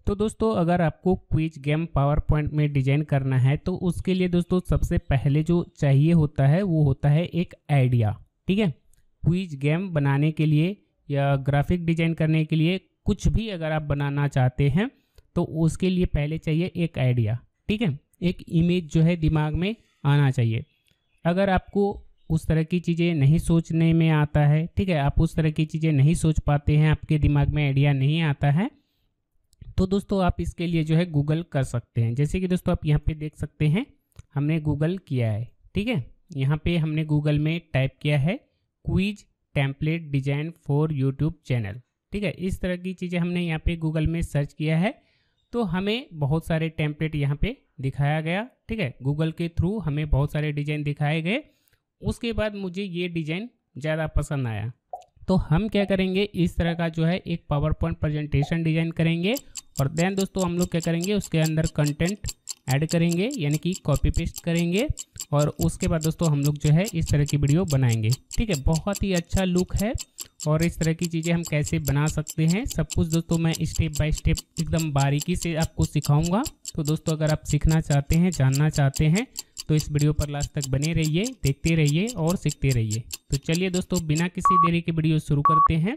तो दोस्तों अगर आपको क्विज गेम पावर पॉइंट में डिजाइन करना है तो उसके लिए दोस्तों सबसे पहले जो चाहिए होता है वो होता है एक आइडिया। ठीक है, क्विज गेम बनाने के लिए या ग्राफिक डिजाइन करने के लिए कुछ भी अगर आप बनाना चाहते हैं तो उसके लिए पहले चाहिए एक आइडिया। ठीक है, एक इमेज जो है दिमाग में आना चाहिए। अगर आपको उस तरह की चीज़ें नहीं सोचने में आता है, ठीक है, आप उस तरह की चीज़ें नहीं सोच पाते हैं, आपके दिमाग में आइडिया नहीं आता है, तो दोस्तों आप इसके लिए जो है गूगल कर सकते हैं। जैसे कि दोस्तों आप यहाँ पे देख सकते हैं हमने गूगल किया है। ठीक है, यहाँ पे हमने गूगल में टाइप किया है quiz template design for YouTube channel. ठीक है, इस तरह की चीज़ें हमने यहाँ पे गूगल में सर्च किया है तो हमें बहुत सारे टेम्पलेट यहाँ पे दिखाया गया। ठीक है, गूगल के थ्रू हमें बहुत सारे डिजाइन दिखाए गए। उसके बाद मुझे ये डिजाइन ज़्यादा पसंद आया तो हम क्या करेंगे, इस तरह का जो है एक पावर पॉइंट प्रेजेंटेशन डिजाइन करेंगे और देन दोस्तों हम लोग क्या करेंगे उसके अंदर कंटेंट ऐड करेंगे, यानी कि कॉपी पेस्ट करेंगे और उसके बाद दोस्तों हम लोग जो है इस तरह की वीडियो बनाएंगे। ठीक है, बहुत ही अच्छा लुक है और इस तरह की चीज़ें हम कैसे बना सकते हैं सब कुछ दोस्तों मैं स्टेप बाय स्टेप एकदम बारीकी से आपको सिखाऊंगा। तो दोस्तों अगर आप सीखना चाहते हैं, जानना चाहते हैं तो इस वीडियो पर लास्ट तक बने रहिए, देखते रहिए और सीखते रहिए। तो चलिए दोस्तों बिना किसी देरी के वीडियो शुरू करते हैं।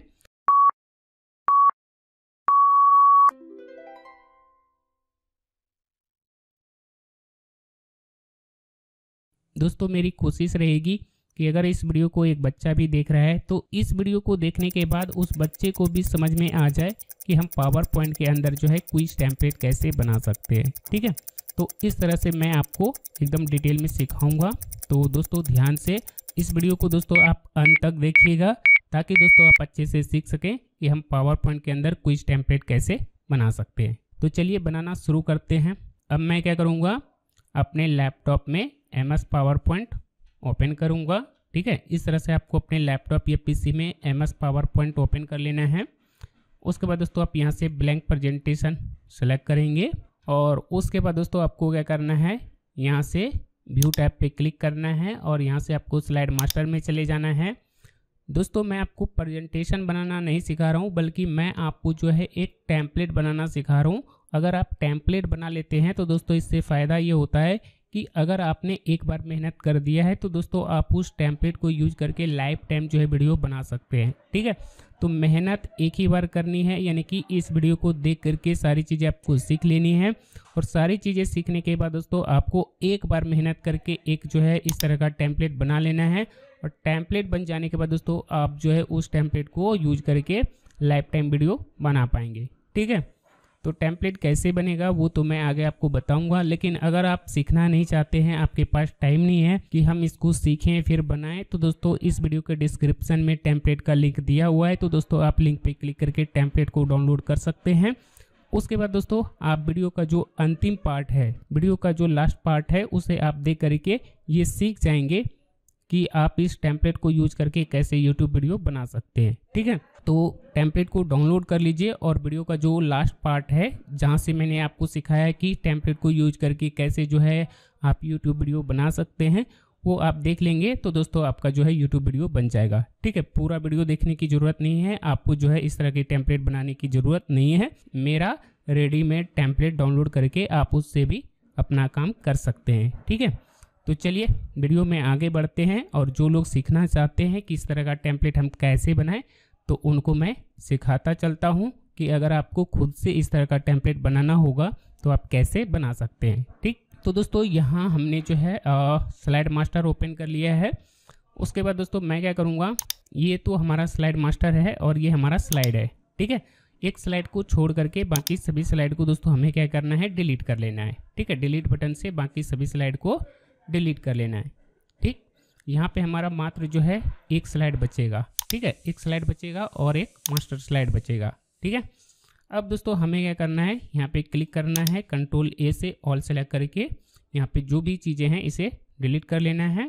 दोस्तों मेरी कोशिश रहेगी कि अगर इस वीडियो को एक बच्चा भी देख रहा है तो इस वीडियो को देखने के बाद उस बच्चे को भी समझ में आ जाए कि हम पावर पॉइंट के अंदर जो है क्विज टेम्पलेट कैसे बना सकते हैं। ठीक है, तो इस तरह से मैं आपको एकदम डिटेल में सिखाऊंगा। तो दोस्तों ध्यान से इस वीडियो को दोस्तों आप अंत तक देखिएगा ताकि दोस्तों आप अच्छे से सीख सकें कि हम पावर पॉइंट के अंदर क्विज टेम्पलेट कैसे बना सकते हैं। तो चलिए बनाना शुरू करते हैं। अब मैं क्या करूँगा, अपने लैपटॉप में MS पावर पॉइंट ओपन करूँगा। ठीक है, इस तरह से आपको अपने लैपटॉप या PC में MS पावर पॉइंट ओपन कर लेना है। उसके बाद दोस्तों आप यहाँ से ब्लैंक प्रेजेंटेशन सेलेक्ट करेंगे और उसके बाद दोस्तों आपको क्या करना है, यहाँ से व्यू टैब पे क्लिक करना है और यहाँ से आपको स्लाइड मास्टर में चले जाना है। दोस्तों मैं आपको प्रेजेंटेशन बनाना नहीं सिखा रहा हूँ बल्कि मैं आपको जो है एक टेम्पलेट बनाना सिखा रहा हूँ। अगर आप टेम्पलेट बना लेते हैं तो दोस्तों इससे फ़ायदा ये होता है कि अगर आपने एक बार मेहनत कर दिया है तो दोस्तों आप उस टेम्पलेट को यूज करके लाइफ टाइम जो है वीडियो बना सकते हैं। ठीक है, तो मेहनत एक ही बार करनी है, यानी कि इस वीडियो को देख करके सारी चीज़ें आपको सीख लेनी है और सारी चीज़ें सीखने के बाद दोस्तों आपको एक बार मेहनत करके एक जो है इस तरह का टेम्पलेट बना लेना है और टेम्पलेट बन जाने के बाद दोस्तों आप जो है उस टेम्पलेट को यूज करके लाइफ टाइम वीडियो बना पाएंगे। ठीक है, तो टेम्पलेट कैसे बनेगा वो तो मैं आगे आपको बताऊंगा, लेकिन अगर आप सीखना नहीं चाहते हैं, आपके पास टाइम नहीं है कि हम इसको सीखें फिर बनाएं, तो दोस्तों इस वीडियो के डिस्क्रिप्शन में टेम्पलेट का लिंक दिया हुआ है। तो दोस्तों आप लिंक पे क्लिक करके टेम्पलेट को डाउनलोड कर सकते हैं। उसके बाद दोस्तों आप वीडियो का जो अंतिम पार्ट है, वीडियो का जो लास्ट पार्ट है उसे आप देख करके ये सीख जाएंगे कि आप इस टेम्पलेट को यूज करके कैसे यूट्यूब वीडियो बना सकते हैं। ठीक है, तो टेम्पलेट को डाउनलोड कर लीजिए और वीडियो का जो लास्ट पार्ट है जहां से मैंने आपको सिखाया है कि टेम्पलेट को यूज करके कैसे जो है आप यूट्यूब वीडियो बना सकते हैं वो आप देख लेंगे तो दोस्तों आपका जो है यूट्यूब वीडियो बन जाएगा। ठीक है, पूरा वीडियो देखने की ज़रूरत नहीं है, आपको जो है इस तरह के टेम्पलेट बनाने की ज़रूरत नहीं है। मेरा रेडीमेड टेम्पलेट डाउनलोड करके आप उससे भी अपना काम कर सकते हैं। ठीक है, तो चलिए वीडियो में आगे बढ़ते हैं और जो लोग सीखना चाहते हैं कि इस तरह का टेम्पलेट हम कैसे बनाएं तो उनको मैं सिखाता चलता हूं कि अगर आपको खुद से इस तरह का टेम्पलेट बनाना होगा तो आप कैसे बना सकते हैं। ठीक, तो दोस्तों यहाँ हमने जो है स्लाइड मास्टर ओपन कर लिया है। उसके बाद दोस्तों मैं क्या करूँगा, ये तो हमारा स्लाइड मास्टर है और ये हमारा स्लाइड है। ठीक है, एक स्लाइड को छोड़ करके बाकी सभी स्लाइड को दोस्तों हमें क्या करना है, डिलीट कर लेना है। ठीक है, डिलीट बटन से बाकी सभी स्लाइड को डिलीट कर लेना है। ठीक, यहाँ पे हमारा मात्र जो है एक स्लाइड बचेगा। ठीक है, एक स्लाइड बचेगा और एक मास्टर स्लाइड बचेगा। ठीक है, अब दोस्तों हमें क्या करना है, यहाँ पे क्लिक करना है, कंट्रोल A से ऑल सेलेक्ट करके यहाँ पे जो भी चीज़ें हैं इसे डिलीट कर लेना है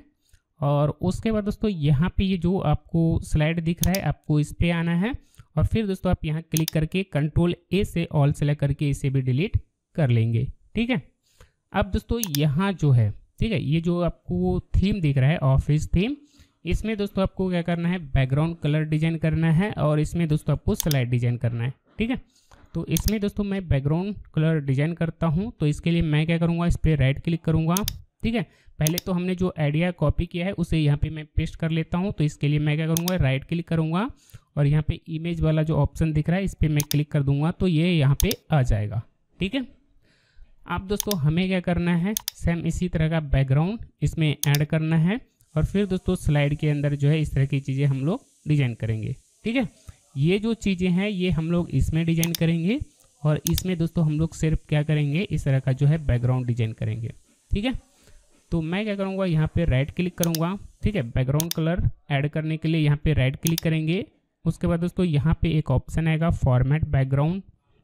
और उसके बाद दोस्तों यहाँ पे ये जो आपको स्लाइड दिख रहा है आपको इस पे आना है और फिर दोस्तों आप यहाँ क्लिक करके कंट्रोल A से ऑल सेलेक्ट करके इसे भी डिलीट कर लेंगे। ठीक है, अब दोस्तों यहाँ जो है, ठीक है, ये जो आपको थीम दिख रहा है ऑफिस थीम, इसमें दोस्तों आपको क्या करना है, बैकग्राउंड कलर डिजाइन करना है और इसमें दोस्तों आपको स्लाइड डिजाइन करना है। ठीक है, तो इसमें दोस्तों मैं बैकग्राउंड कलर डिजाइन करता हूँ। तो इसके लिए मैं क्या करूँगा, इस पर राइट क्लिक करूँगा। ठीक है, पहले तो हमने जो आइडिया कॉपी किया है उसे यहाँ पे मैं पेस्ट कर लेता हूँ। तो इसके लिए मैं क्या करूँगा, राइट क्लिक करूँगा और यहाँ पे इमेज वाला जो ऑप्शन दिख रहा है इस पर मैं क्लिक कर दूंगा, तो ये यहाँ पे आ जाएगा। ठीक है, अब दोस्तों हमें क्या करना है, सेम इसी तरह का बैकग्राउंड इसमें ऐड करना है और फिर दोस्तों स्लाइड के अंदर जो है इस तरह की चीज़ें हम लोग डिजाइन करेंगे। ठीक है, ये जो चीज़ें हैं ये हम लोग इसमें डिजाइन करेंगे और इसमें दोस्तों हम लोग सिर्फ क्या करेंगे, इस तरह का जो है बैकग्राउंड डिजाइन करेंगे। ठीक है, तो मैं क्या करूँगा, यहाँ पे राइट क्लिक करूँगा। ठीक है, बैकग्राउंड कलर ऐड करने के लिए यहाँ पे राइट क्लिक करेंगे। उसके बाद दोस्तों यहाँ पे एक ऑप्शन आएगा फॉर्मेट बैकग्राउंड,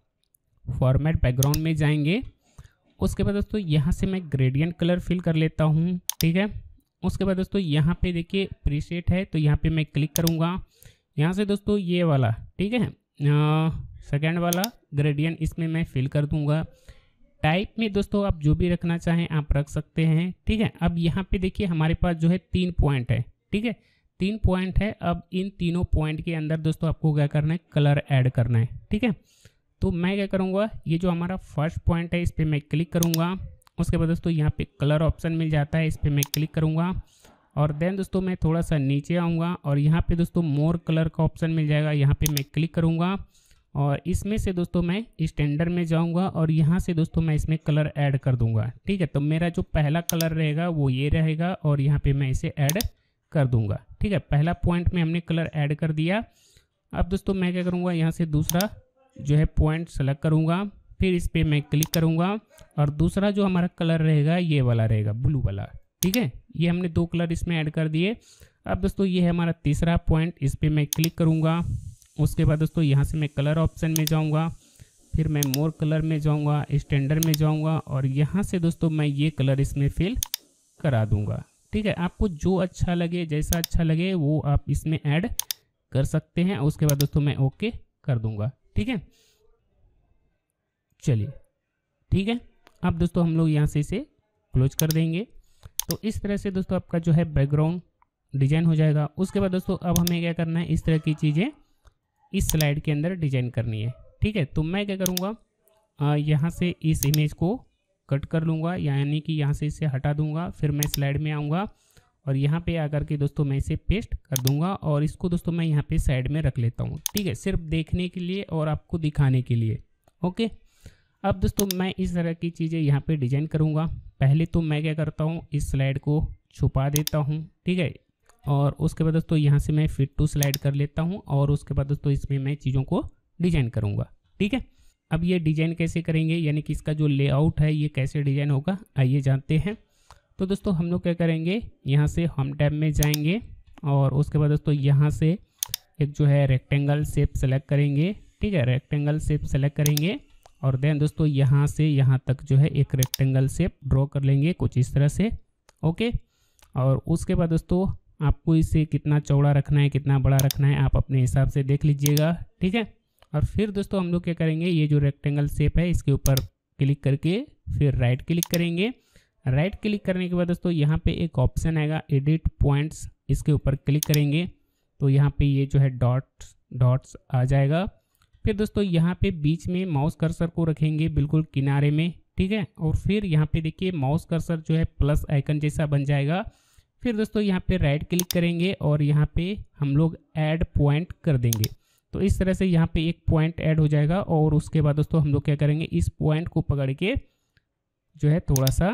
फॉर्मेट बैकग्राउंड में जाएंगे। उसके बाद दोस्तों यहाँ से मैं ग्रेडियंट कलर फिल कर लेता हूँ। ठीक है, उसके बाद दोस्तों यहाँ पे देखिए प्रीसेट है, तो यहाँ पे मैं क्लिक करूँगा। यहाँ से दोस्तों ये वाला, ठीक है, सेकेंड वाला ग्रेडियंट इसमें मैं फिल कर दूँगा। टाइप में दोस्तों आप जो भी रखना चाहें आप रख सकते हैं। ठीक है, अब यहाँ पे देखिए हमारे पास जो है 3 पॉइंट है। ठीक है, 3 पॉइंट है। अब इन तीनों पॉइंट के अंदर दोस्तों आपको क्या करना है, कलर ऐड करना है। ठीक है, तो मैं क्या करूँगा, ये जो हमारा फर्स्ट पॉइंट है इस पर मैं क्लिक करूँगा। उसके बाद दोस्तों यहाँ पे कलर ऑप्शन मिल जाता है, इस पर मैं क्लिक करूँगा और देन दोस्तों मैं थोड़ा सा नीचे आऊँगा और यहाँ पे दोस्तों मोर कलर का ऑप्शन मिल जाएगा, यहाँ पे मैं क्लिक करूँगा और इसमें से दोस्तों मैं स्टैंडर्ड में जाऊँगा और यहाँ से दोस्तों मैं इसमें कलर ऐड कर दूँगा। ठीक है, तो मेरा जो पहला कलर रहेगा वो ये रहेगा और यहाँ पे मैं इसे ऐड कर दूँगा। ठीक है, पहला पॉइंट में हमने कलर ऐड कर दिया। अब दोस्तों मैं क्या करूँगा, यहाँ से दूसरा जो है पॉइंट सेलेक्ट करूँगा, फिर इस पर मैं क्लिक करूँगा और दूसरा जो हमारा कलर रहेगा ये वाला रहेगा, ब्लू वाला। ठीक है, ये हमने 2 कलर इसमें ऐड कर दिए। अब दोस्तों ये है हमारा तीसरा पॉइंट, इस पर मैं क्लिक करूँगा। उसके बाद दोस्तों यहाँ से मैं कलर ऑप्शन में जाऊँगा, फिर मैं मोर कलर में जाऊँगा, स्टैंडर्ड में जाऊँगा और यहाँ से दोस्तों मैं ये कलर इसमें फिल करा दूँगा। ठीक है, आपको जो अच्छा लगे, जैसा अच्छा लगे वो आप इसमें ऐड कर सकते हैं। उसके बाद दोस्तों मैं ओके कर दूँगा। ठीक है, चलिए ठीक है, अब दोस्तों हम लोग यहाँ से इसे क्लोज कर देंगे। तो इस तरह से दोस्तों आपका जो है बैकग्राउंड डिजाइन हो जाएगा। उसके बाद दोस्तों अब हमें क्या करना है, इस तरह की चीज़ें इस स्लाइड के अंदर डिजाइन करनी है। ठीक है, तो मैं क्या करूँगा, यहाँ से इस इमेज को कट कर लूँगा, यानी कि यहाँ से इसे हटा दूँगा। फिर मैं स्लाइड में आऊँगा और यहाँ पे आकर के दोस्तों मैं इसे पेस्ट कर दूँगा और इसको दोस्तों मैं यहाँ पे साइड में रख लेता हूँ। ठीक है, सिर्फ देखने के लिए और आपको दिखाने के लिए। ओके, अब दोस्तों मैं इस तरह की चीज़ें यहाँ पे डिजाइन करूँगा। पहले तो मैं क्या करता हूँ, इस स्लाइड को छुपा देता हूँ। ठीक है, और उसके बाद दोस्तों यहाँ से मैं फिट टू स्लाइड कर लेता हूँ और उसके बाद दोस्तों इसमें मैं चीज़ों को डिजाइन करूँगा। ठीक है, अब ये डिजाइन कैसे करेंगे, यानी कि इसका जो लेआउट है ये कैसे डिजाइन होगा, आइए जानते हैं। तो दोस्तों हम लोग क्या करेंगे, यहाँ से होम टैब में जाएंगे और उसके बाद दोस्तों यहाँ से एक जो है रेक्टेंगल शेप सेलेक्ट करेंगे। ठीक है, रेक्टेंगल शेप सेलेक्ट करेंगे और देन दोस्तों यहाँ से यहाँ तक जो है एक रेक्टेंगल शेप ड्रॉ कर लेंगे कुछ इस तरह से। ओके, और उसके बाद दोस्तों आपको इसे कितना चौड़ा रखना है, कितना बड़ा रखना है, आप अपने हिसाब से देख लीजिएगा। ठीक है, और फिर दोस्तों हम लोग क्या करेंगे, ये जो रेक्टेंगल शेप है इसके ऊपर क्लिक करके फिर राइट क्लिक करेंगे। राइट क्लिक करने के बाद दोस्तों यहाँ पे एक ऑप्शन आएगा एडिट पॉइंट्स, इसके ऊपर क्लिक करेंगे तो यहाँ पे ये जो है डॉट्स आ जाएगा। फिर दोस्तों यहाँ पे बीच में माउस कर्सर को रखेंगे बिल्कुल किनारे में। ठीक है, और फिर यहाँ पे देखिए माउस कर्सर जो है प्लस आइकन जैसा बन जाएगा। फिर दोस्तों यहाँ पे राइट क्लिक करेंगे और यहाँ पे हम लोग ऐड पॉइंट कर देंगे। तो इस तरह से यहाँ पे एक पॉइंट ऐड हो जाएगा और उसके बाद दोस्तों हम लोग क्या करेंगे, इस पॉइंट को पकड़ के जो है थोड़ा सा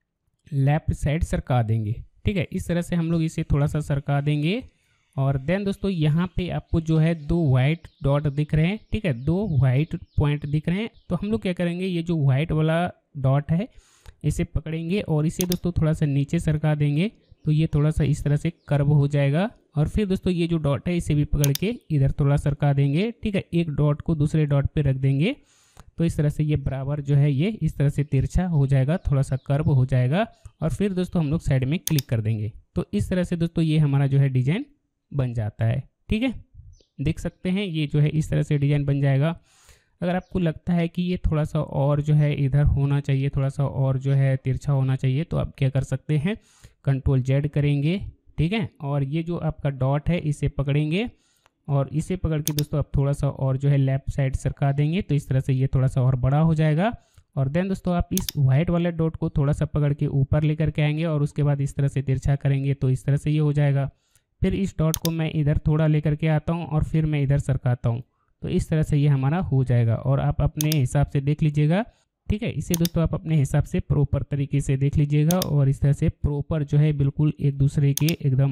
लेफ्ट साइड सरका देंगे। ठीक है, इस तरह से हम लोग इसे थोड़ा सा सरका देंगे और देन दोस्तों यहाँ पे आपको जो है 2 वाइट डॉट दिख रहे हैं। ठीक है, 2 वाइट पॉइंट दिख रहे हैं। तो हम लोग क्या करेंगे, ये जो वाइट वाला डॉट है इसे पकड़ेंगे और इसे दोस्तों थोड़ा सा नीचे सरका देंगे तो ये थोड़ा सा इस तरह से कर्व हो जाएगा। और फिर दोस्तों ये जो डॉट है इसे भी पकड़ के इधर थोड़ा सरका देंगे। ठीक है, एक डॉट को दूसरे डॉट पे रख देंगे तो इस तरह से ये बराबर जो है ये इस तरह से तिरछा हो जाएगा, थोड़ा सा कर्व हो जाएगा और फिर दोस्तों हम लोग साइड में क्लिक कर देंगे। तो इस तरह से दोस्तों ये हमारा जो है डिजाइन बन जाता है। ठीक है, देख सकते हैं ये जो है इस तरह से डिजाइन बन जाएगा। अगर आपको लगता है कि ये थोड़ा सा और जो है इधर होना चाहिए, थोड़ा सा और जो है तिरछा होना चाहिए, तो आप क्या कर सकते हैं, Ctrl Z करेंगे। ठीक है, और ये जो आपका डॉट है इसे पकड़ेंगे और इसे पकड़ के दोस्तों आप थोड़ा सा और जो है लेफ्ट साइड सरका देंगे, तो इस तरह से ये थोड़ा सा और बड़ा हो जाएगा। और देन दोस्तों आप इस वाइट वाले डॉट को थोड़ा सा पकड़ के ऊपर लेकर के आएंगे और उसके बाद इस तरह से तिरछा करेंगे, तो इस तरह से ये हो जाएगा। फिर इस डॉट को मैं इधर थोड़ा लेकर के आता हूँ और फिर मैं इधर सरकाता हूँ, तो इस तरह से ये हमारा हो जाएगा। और आप अपने हिसाब से देख लीजिएगा, ठीक है। इसे दोस्तों आप अपने हिसाब से प्रॉपर तरीके से देख लीजिएगा और इस तरह से प्रॉपर जो है बिल्कुल एक दूसरे के एकदम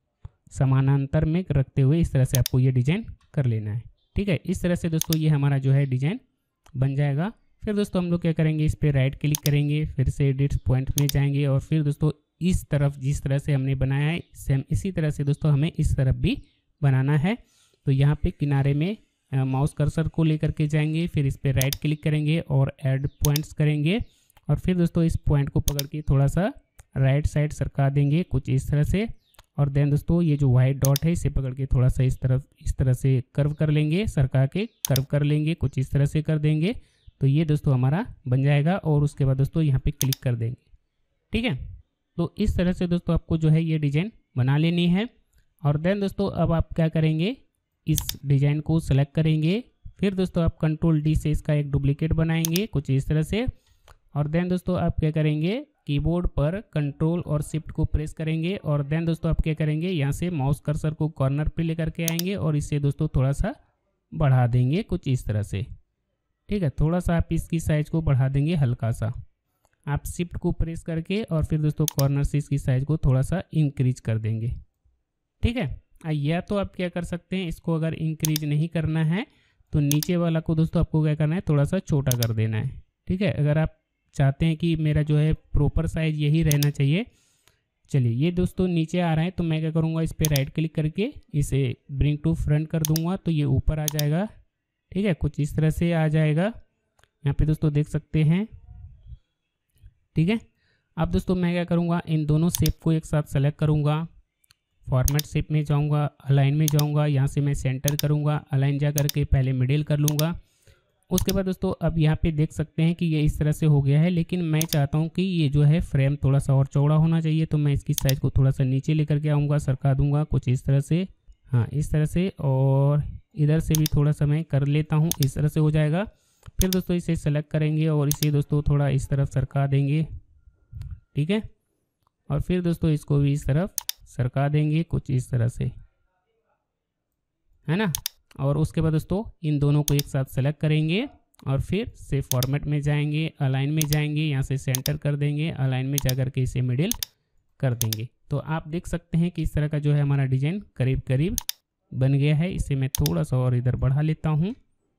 समानांतर में रखते हुए इस तरह से आपको ये डिज़ाइन कर लेना है, ठीक है। इस तरह से दोस्तों ये हमारा जो है डिज़ाइन बन जाएगा। फिर दोस्तों हम लोग क्या करेंगे, इस पर राइट क्लिक करेंगे, फिर से एडिट पॉइंट में जाएंगे और फिर दोस्तों इस तरफ जिस तरह से हमने बनाया है सेम इसी तरह से दोस्तों हमें इस तरफ भी बनाना है। तो यहाँ पे किनारे में माउस कर्सर को लेकर के जाएंगे, फिर इस पर राइट क्लिक करेंगे और ऐड पॉइंट्स करेंगे और फिर दोस्तों इस पॉइंट को पकड़ के थोड़ा सा राइट साइड सरका देंगे कुछ इस तरह से। और देन दोस्तों ये जो वाइट डॉट है इसे पकड़ के थोड़ा सा इस तरह से कर्व कर लेंगे, सरका के कर्व कर लेंगे, कुछ इस तरह से कर देंगे, तो ये दोस्तों हमारा बन जाएगा। और उसके बाद दोस्तों यहाँ पे क्लिक कर देंगे, ठीक है। तो इस तरह से दोस्तों आपको जो है ये डिज़ाइन बना लेनी है। और देन दोस्तों अब आप क्या करेंगे, इस डिज़ाइन को सेलेक्ट करेंगे, फिर दोस्तों आप कंट्रोल डी से इसका एक डुप्लीकेट बनाएंगे कुछ इस तरह से। और देन दोस्तों आप क्या करेंगे, कीबोर्ड पर कंट्रोल और शिफ्ट को प्रेस करेंगे और देन दोस्तों आप क्या करेंगे, यहाँ से माउस कर्सर को कॉर्नर पे लेकर के आएंगे और इसे दोस्तों थोड़ा सा बढ़ा देंगे कुछ इस तरह से, ठीक है। थोड़ा सा आप इसकी साइज को बढ़ा देंगे हल्का सा, आप शिफ्ट को प्रेस करके और फिर दोस्तों कॉर्नर से इसकी साइज को थोड़ा सा इंक्रीज कर देंगे, ठीक है। या तो आप क्या कर सकते हैं, इसको अगर इंक्रीज नहीं करना है तो नीचे वाला को दोस्तों आपको क्या करना है, थोड़ा सा छोटा कर देना है, ठीक है। अगर आप चाहते हैं कि मेरा जो है प्रॉपर साइज यही रहना चाहिए, चलिए ये दोस्तों नीचे आ रहा है तो मैं क्या करूँगा, इस पर राइट क्लिक करके इसे ब्रिंग टू फ्रंट कर दूंगा, तो ये ऊपर आ जाएगा, ठीक है। कुछ इस तरह से आ जाएगा, यहाँ पे दोस्तों देख सकते हैं, ठीक है। अब दोस्तों मैं क्या करूँगा, इन दोनों शेप को एक साथ सेलेक्ट करूँगा, फॉर्मेट शेप में जाऊँगा, अलाइन में जाऊँगा, यहाँ से मैं सेंटर करूँगा, अलाइन जा करके पहले मिडिल कर लूँगा। उसके बाद दोस्तों अब यहाँ पे देख सकते हैं कि ये इस तरह से हो गया है, लेकिन मैं चाहता हूँ कि ये जो है फ्रेम थोड़ा सा और चौड़ा होना चाहिए, तो मैं इसकी साइज़ को थोड़ा सा नीचे लेकर के आऊँगा, सरका दूँगा कुछ इस तरह से, हाँ इस तरह से। और इधर से भी थोड़ा सा मैं कर लेता हूँ, इस तरह से हो जाएगा। फिर दोस्तों इसे सेलेक्ट करेंगे और इसे दोस्तों थोड़ा इस तरफ सरका देंगे, ठीक है। और फिर दोस्तों इसको भी इस तरफ सरका देंगे कुछ इस तरह से, है ना। और उसके बाद दोस्तों इन दोनों को एक साथ सेलेक्ट करेंगे और फिर से फॉर्मेट में जाएंगे, अलाइन में जाएंगे, यहाँ से सेंटर कर देंगे, अलाइन में जाकर के इसे मिडिल कर देंगे। तो आप देख सकते हैं कि इस तरह का जो है हमारा डिज़ाइन करीब करीब बन गया है। इसे मैं थोड़ा सा और इधर बढ़ा लेता हूँ,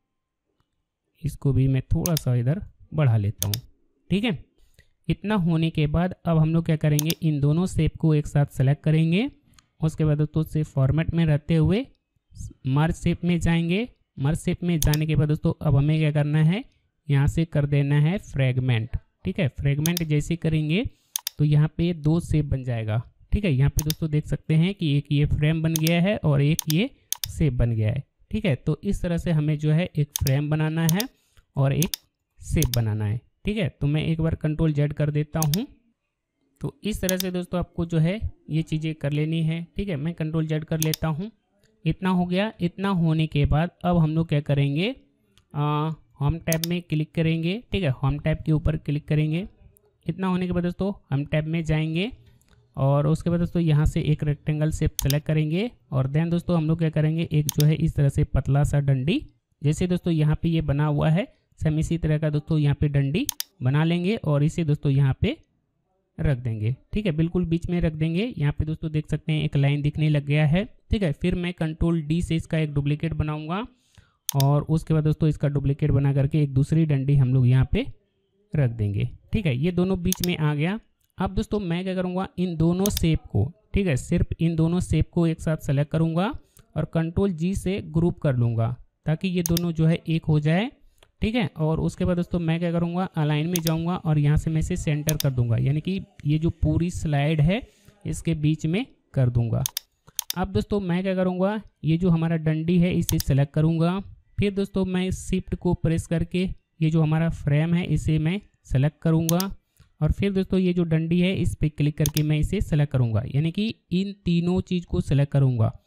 इसको भी मैं थोड़ा सा इधर बढ़ा लेता हूँ, ठीक है। इतना होने के बाद अब हम लोग क्या करेंगे, इन दोनों शेप को एक साथ सेलेक्ट करेंगे। उसके बाद दोस्तों से फॉर्मेट में रहते हुए मर्ज शेप में जाएंगे। मर्ज शेप में जाने के बाद दोस्तों अब हमें क्या करना है, यहाँ से कर देना है फ्रेगमेंट, ठीक है। फ्रेगमेंट जैसे करेंगे तो यहाँ पे दो शेप बन जाएगा, ठीक है। यहाँ पे दोस्तों देख सकते हैं कि एक ये फ्रेम बन गया है और एक ये शेप बन गया है, ठीक है। तो इस तरह से हमें जो है एक फ्रेम बनाना है और एक शेप बनाना है, ठीक है। तो मैं एक बार कंट्रोल जेड कर देता हूँ। तो इस तरह से दोस्तों आपको जो है ये चीज़ें कर लेनी है, ठीक है। मैं कंट्रोल जेड कर लेता हूँ। इतना हो गया। इतना होने के बाद अब हम लोग क्या करेंगे, होम टैब में क्लिक करेंगे, ठीक है। होम टैब के ऊपर क्लिक करेंगे। इतना होने के बाद दोस्तों हम टैब में जाएंगे और उसके बाद दोस्तों यहाँ से एक रेक्टेंगल शेप सेलेक्ट करेंगे और देन दोस्तों हम लोग क्या करेंगे, एक जो है इस तरह से पतला सा डंडी, जैसे दोस्तों यहाँ पे ये बना हुआ है सेम इसी तरह का दोस्तों यहाँ पे डंडी बना लेंगे और इसे दोस्तों यहाँ पे रख देंगे, ठीक है। बिल्कुल बीच में रख देंगे। यहाँ पे दोस्तों देख सकते हैं एक लाइन दिखने लग गया है, ठीक है। फिर मैं कंट्रोल डी से इसका एक डुप्लीकेट बनाऊंगा और उसके बाद दोस्तों इसका डुप्लीकेट बना करके एक दूसरी डंडी हम लोग यहाँ पे रख देंगे, ठीक है। ये दोनों बीच में आ गया। अब दोस्तों मैं क्या करूँगा, इन दोनों शेप को, ठीक है, सिर्फ इन दोनों शेप को एक साथ सेलेक्ट करूँगा और कंट्रोल जी से ग्रुप कर लूँगा ताकि ये दोनों जो है एक हो जाए, ठीक है। और उसके बाद दोस्तों मैं क्या करूँगा, अलाइन में जाऊँगा और यहाँ से मैं इसे सेंटर कर दूँगा, यानी कि ये जो पूरी स्लाइड है इसके बीच में कर दूँगा। अब दोस्तों मैं क्या करूँगा, ये जो हमारा डंडी है इसे सेलेक्ट करूँगा। फिर दोस्तों मैं शिफ्ट को प्रेस करके ये जो हमारा फ्रेम है इसे मैं सेलेक्ट करूँगा और फिर दोस्तों ये जो डंडी है इस पर क्लिक करके मैं इसे सेलेक्ट करूँगा, यानी कि इन तीनों चीज़ को सेलेक्ट करूँगा।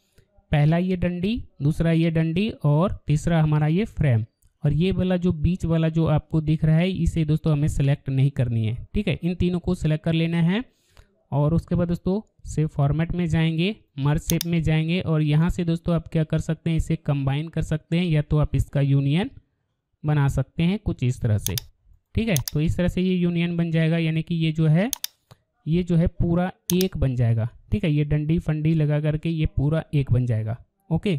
पहला ये डंडी, दूसरा ये डंडी और तीसरा हमारा ये फ्रेम। और ये वाला जो बीच वाला जो आपको दिख रहा है इसे दोस्तों हमें सेलेक्ट नहीं करनी है, ठीक है। इन तीनों को सिलेक्ट कर लेना है और उसके बाद दोस्तों सेव फॉर्मेट में जाएंगे, मर्ज शेप में जाएंगे और यहाँ से दोस्तों आप क्या कर सकते हैं, इसे कंबाइन कर सकते हैं या तो आप इसका यूनियन बना सकते हैं कुछ इस तरह से, ठीक है। तो इस तरह से ये यूनियन बन जाएगा, यानी कि ये जो है पूरा एक बन जाएगा, ठीक है। ये डंडी फंडी लगा करके ये पूरा एक बन जाएगा, ओके।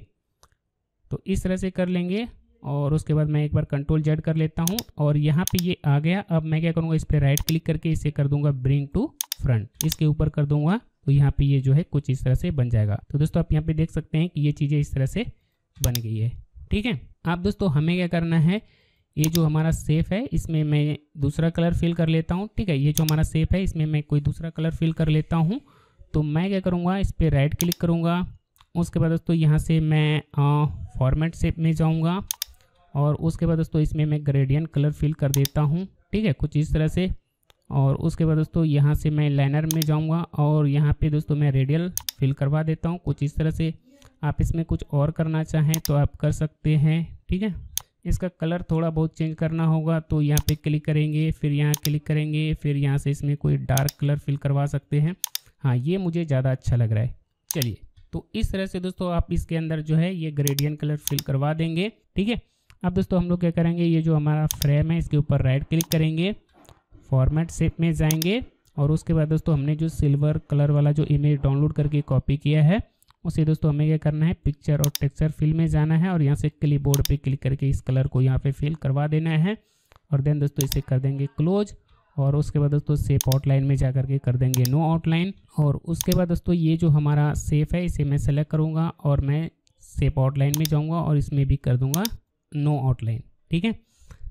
तो इस तरह से कर लेंगे और उसके बाद मैं एक बार कंट्रोल जेड कर लेता हूँ और यहाँ पे ये आ गया। अब मैं क्या करूँगा, इस पर राइट क्लिक करके इसे कर दूंगा ब्रिंग टू फ्रंट, इसके ऊपर कर दूंगा तो यहाँ पे ये जो है कुछ इस तरह से बन जाएगा। तो दोस्तों आप यहाँ पे देख सकते हैं कि ये चीज़ें इस तरह से बन गई है, ठीक है। अब दोस्तों हमें क्या करना है, ये जो हमारा शेप है इसमें मैं दूसरा कलर फिल कर लेता हूँ, ठीक है। ये जो हमारा शेप है इसमें मैं कोई दूसरा कलर फिल कर लेता हूँ। तो मैं क्या करूँगा, इस पर राइट क्लिक करूँगा, उसके बाद दोस्तों यहाँ से मैं फॉर्मेट शेप में जाऊँगा और उसके बाद दोस्तों इसमें मैं ग्रेडियंट कलर फिल कर देता हूँ, ठीक है, कुछ इस तरह से। और उसके बाद दोस्तों यहाँ से मैं लाइनर में जाऊँगा और यहाँ पे दोस्तों मैं रेडियल फिल करवा देता हूँ कुछ इस तरह से। आप इसमें कुछ और करना चाहें तो आप कर सकते हैं, ठीक है। इसका कलर थोड़ा बहुत चेंज करना होगा तो यहाँ पे क्लिक करेंगे, फिर यहाँ क्लिक करेंगे, फिर यहाँ से इसमें कोई डार्क कलर फिल करवा सकते हैं। हाँ, ये मुझे ज़्यादा अच्छा लग रहा है। चलिए, तो इस तरह से दोस्तों आप इसके अंदर जो है ये ग्रेडियंट कलर फिल करवा देंगे, ठीक है। अब दोस्तों हम लोग क्या करेंगे, ये जो हमारा फ्रेम है इसके ऊपर राइट क्लिक करेंगे, फॉर्मेट शेप में जाएंगे और उसके बाद दोस्तों हमने जो सिल्वर कलर वाला जो इमेज डाउनलोड करके कॉपी किया है उसे दोस्तों हमें क्या करना है, पिक्चर और टेक्सचर फिल में जाना है और यहाँ से क्लिपबोर्ड पे क्लिक करके इस कलर को यहाँ पे फिल करवा देना है। और देन दोस्तों इसे कर देंगे क्लोज और उसके बाद दोस्तों शेप आउटलाइन में जा करके कर देंगे नो आउटलाइन। और उसके बाद दोस्तों ये जो हमारा शेप है इसे मैं सेलेक्ट करूँगा और मैं शेप आउटलाइन में जाऊँगा और इसमें भी कर दूँगा नो आउटलाइन, ठीक है।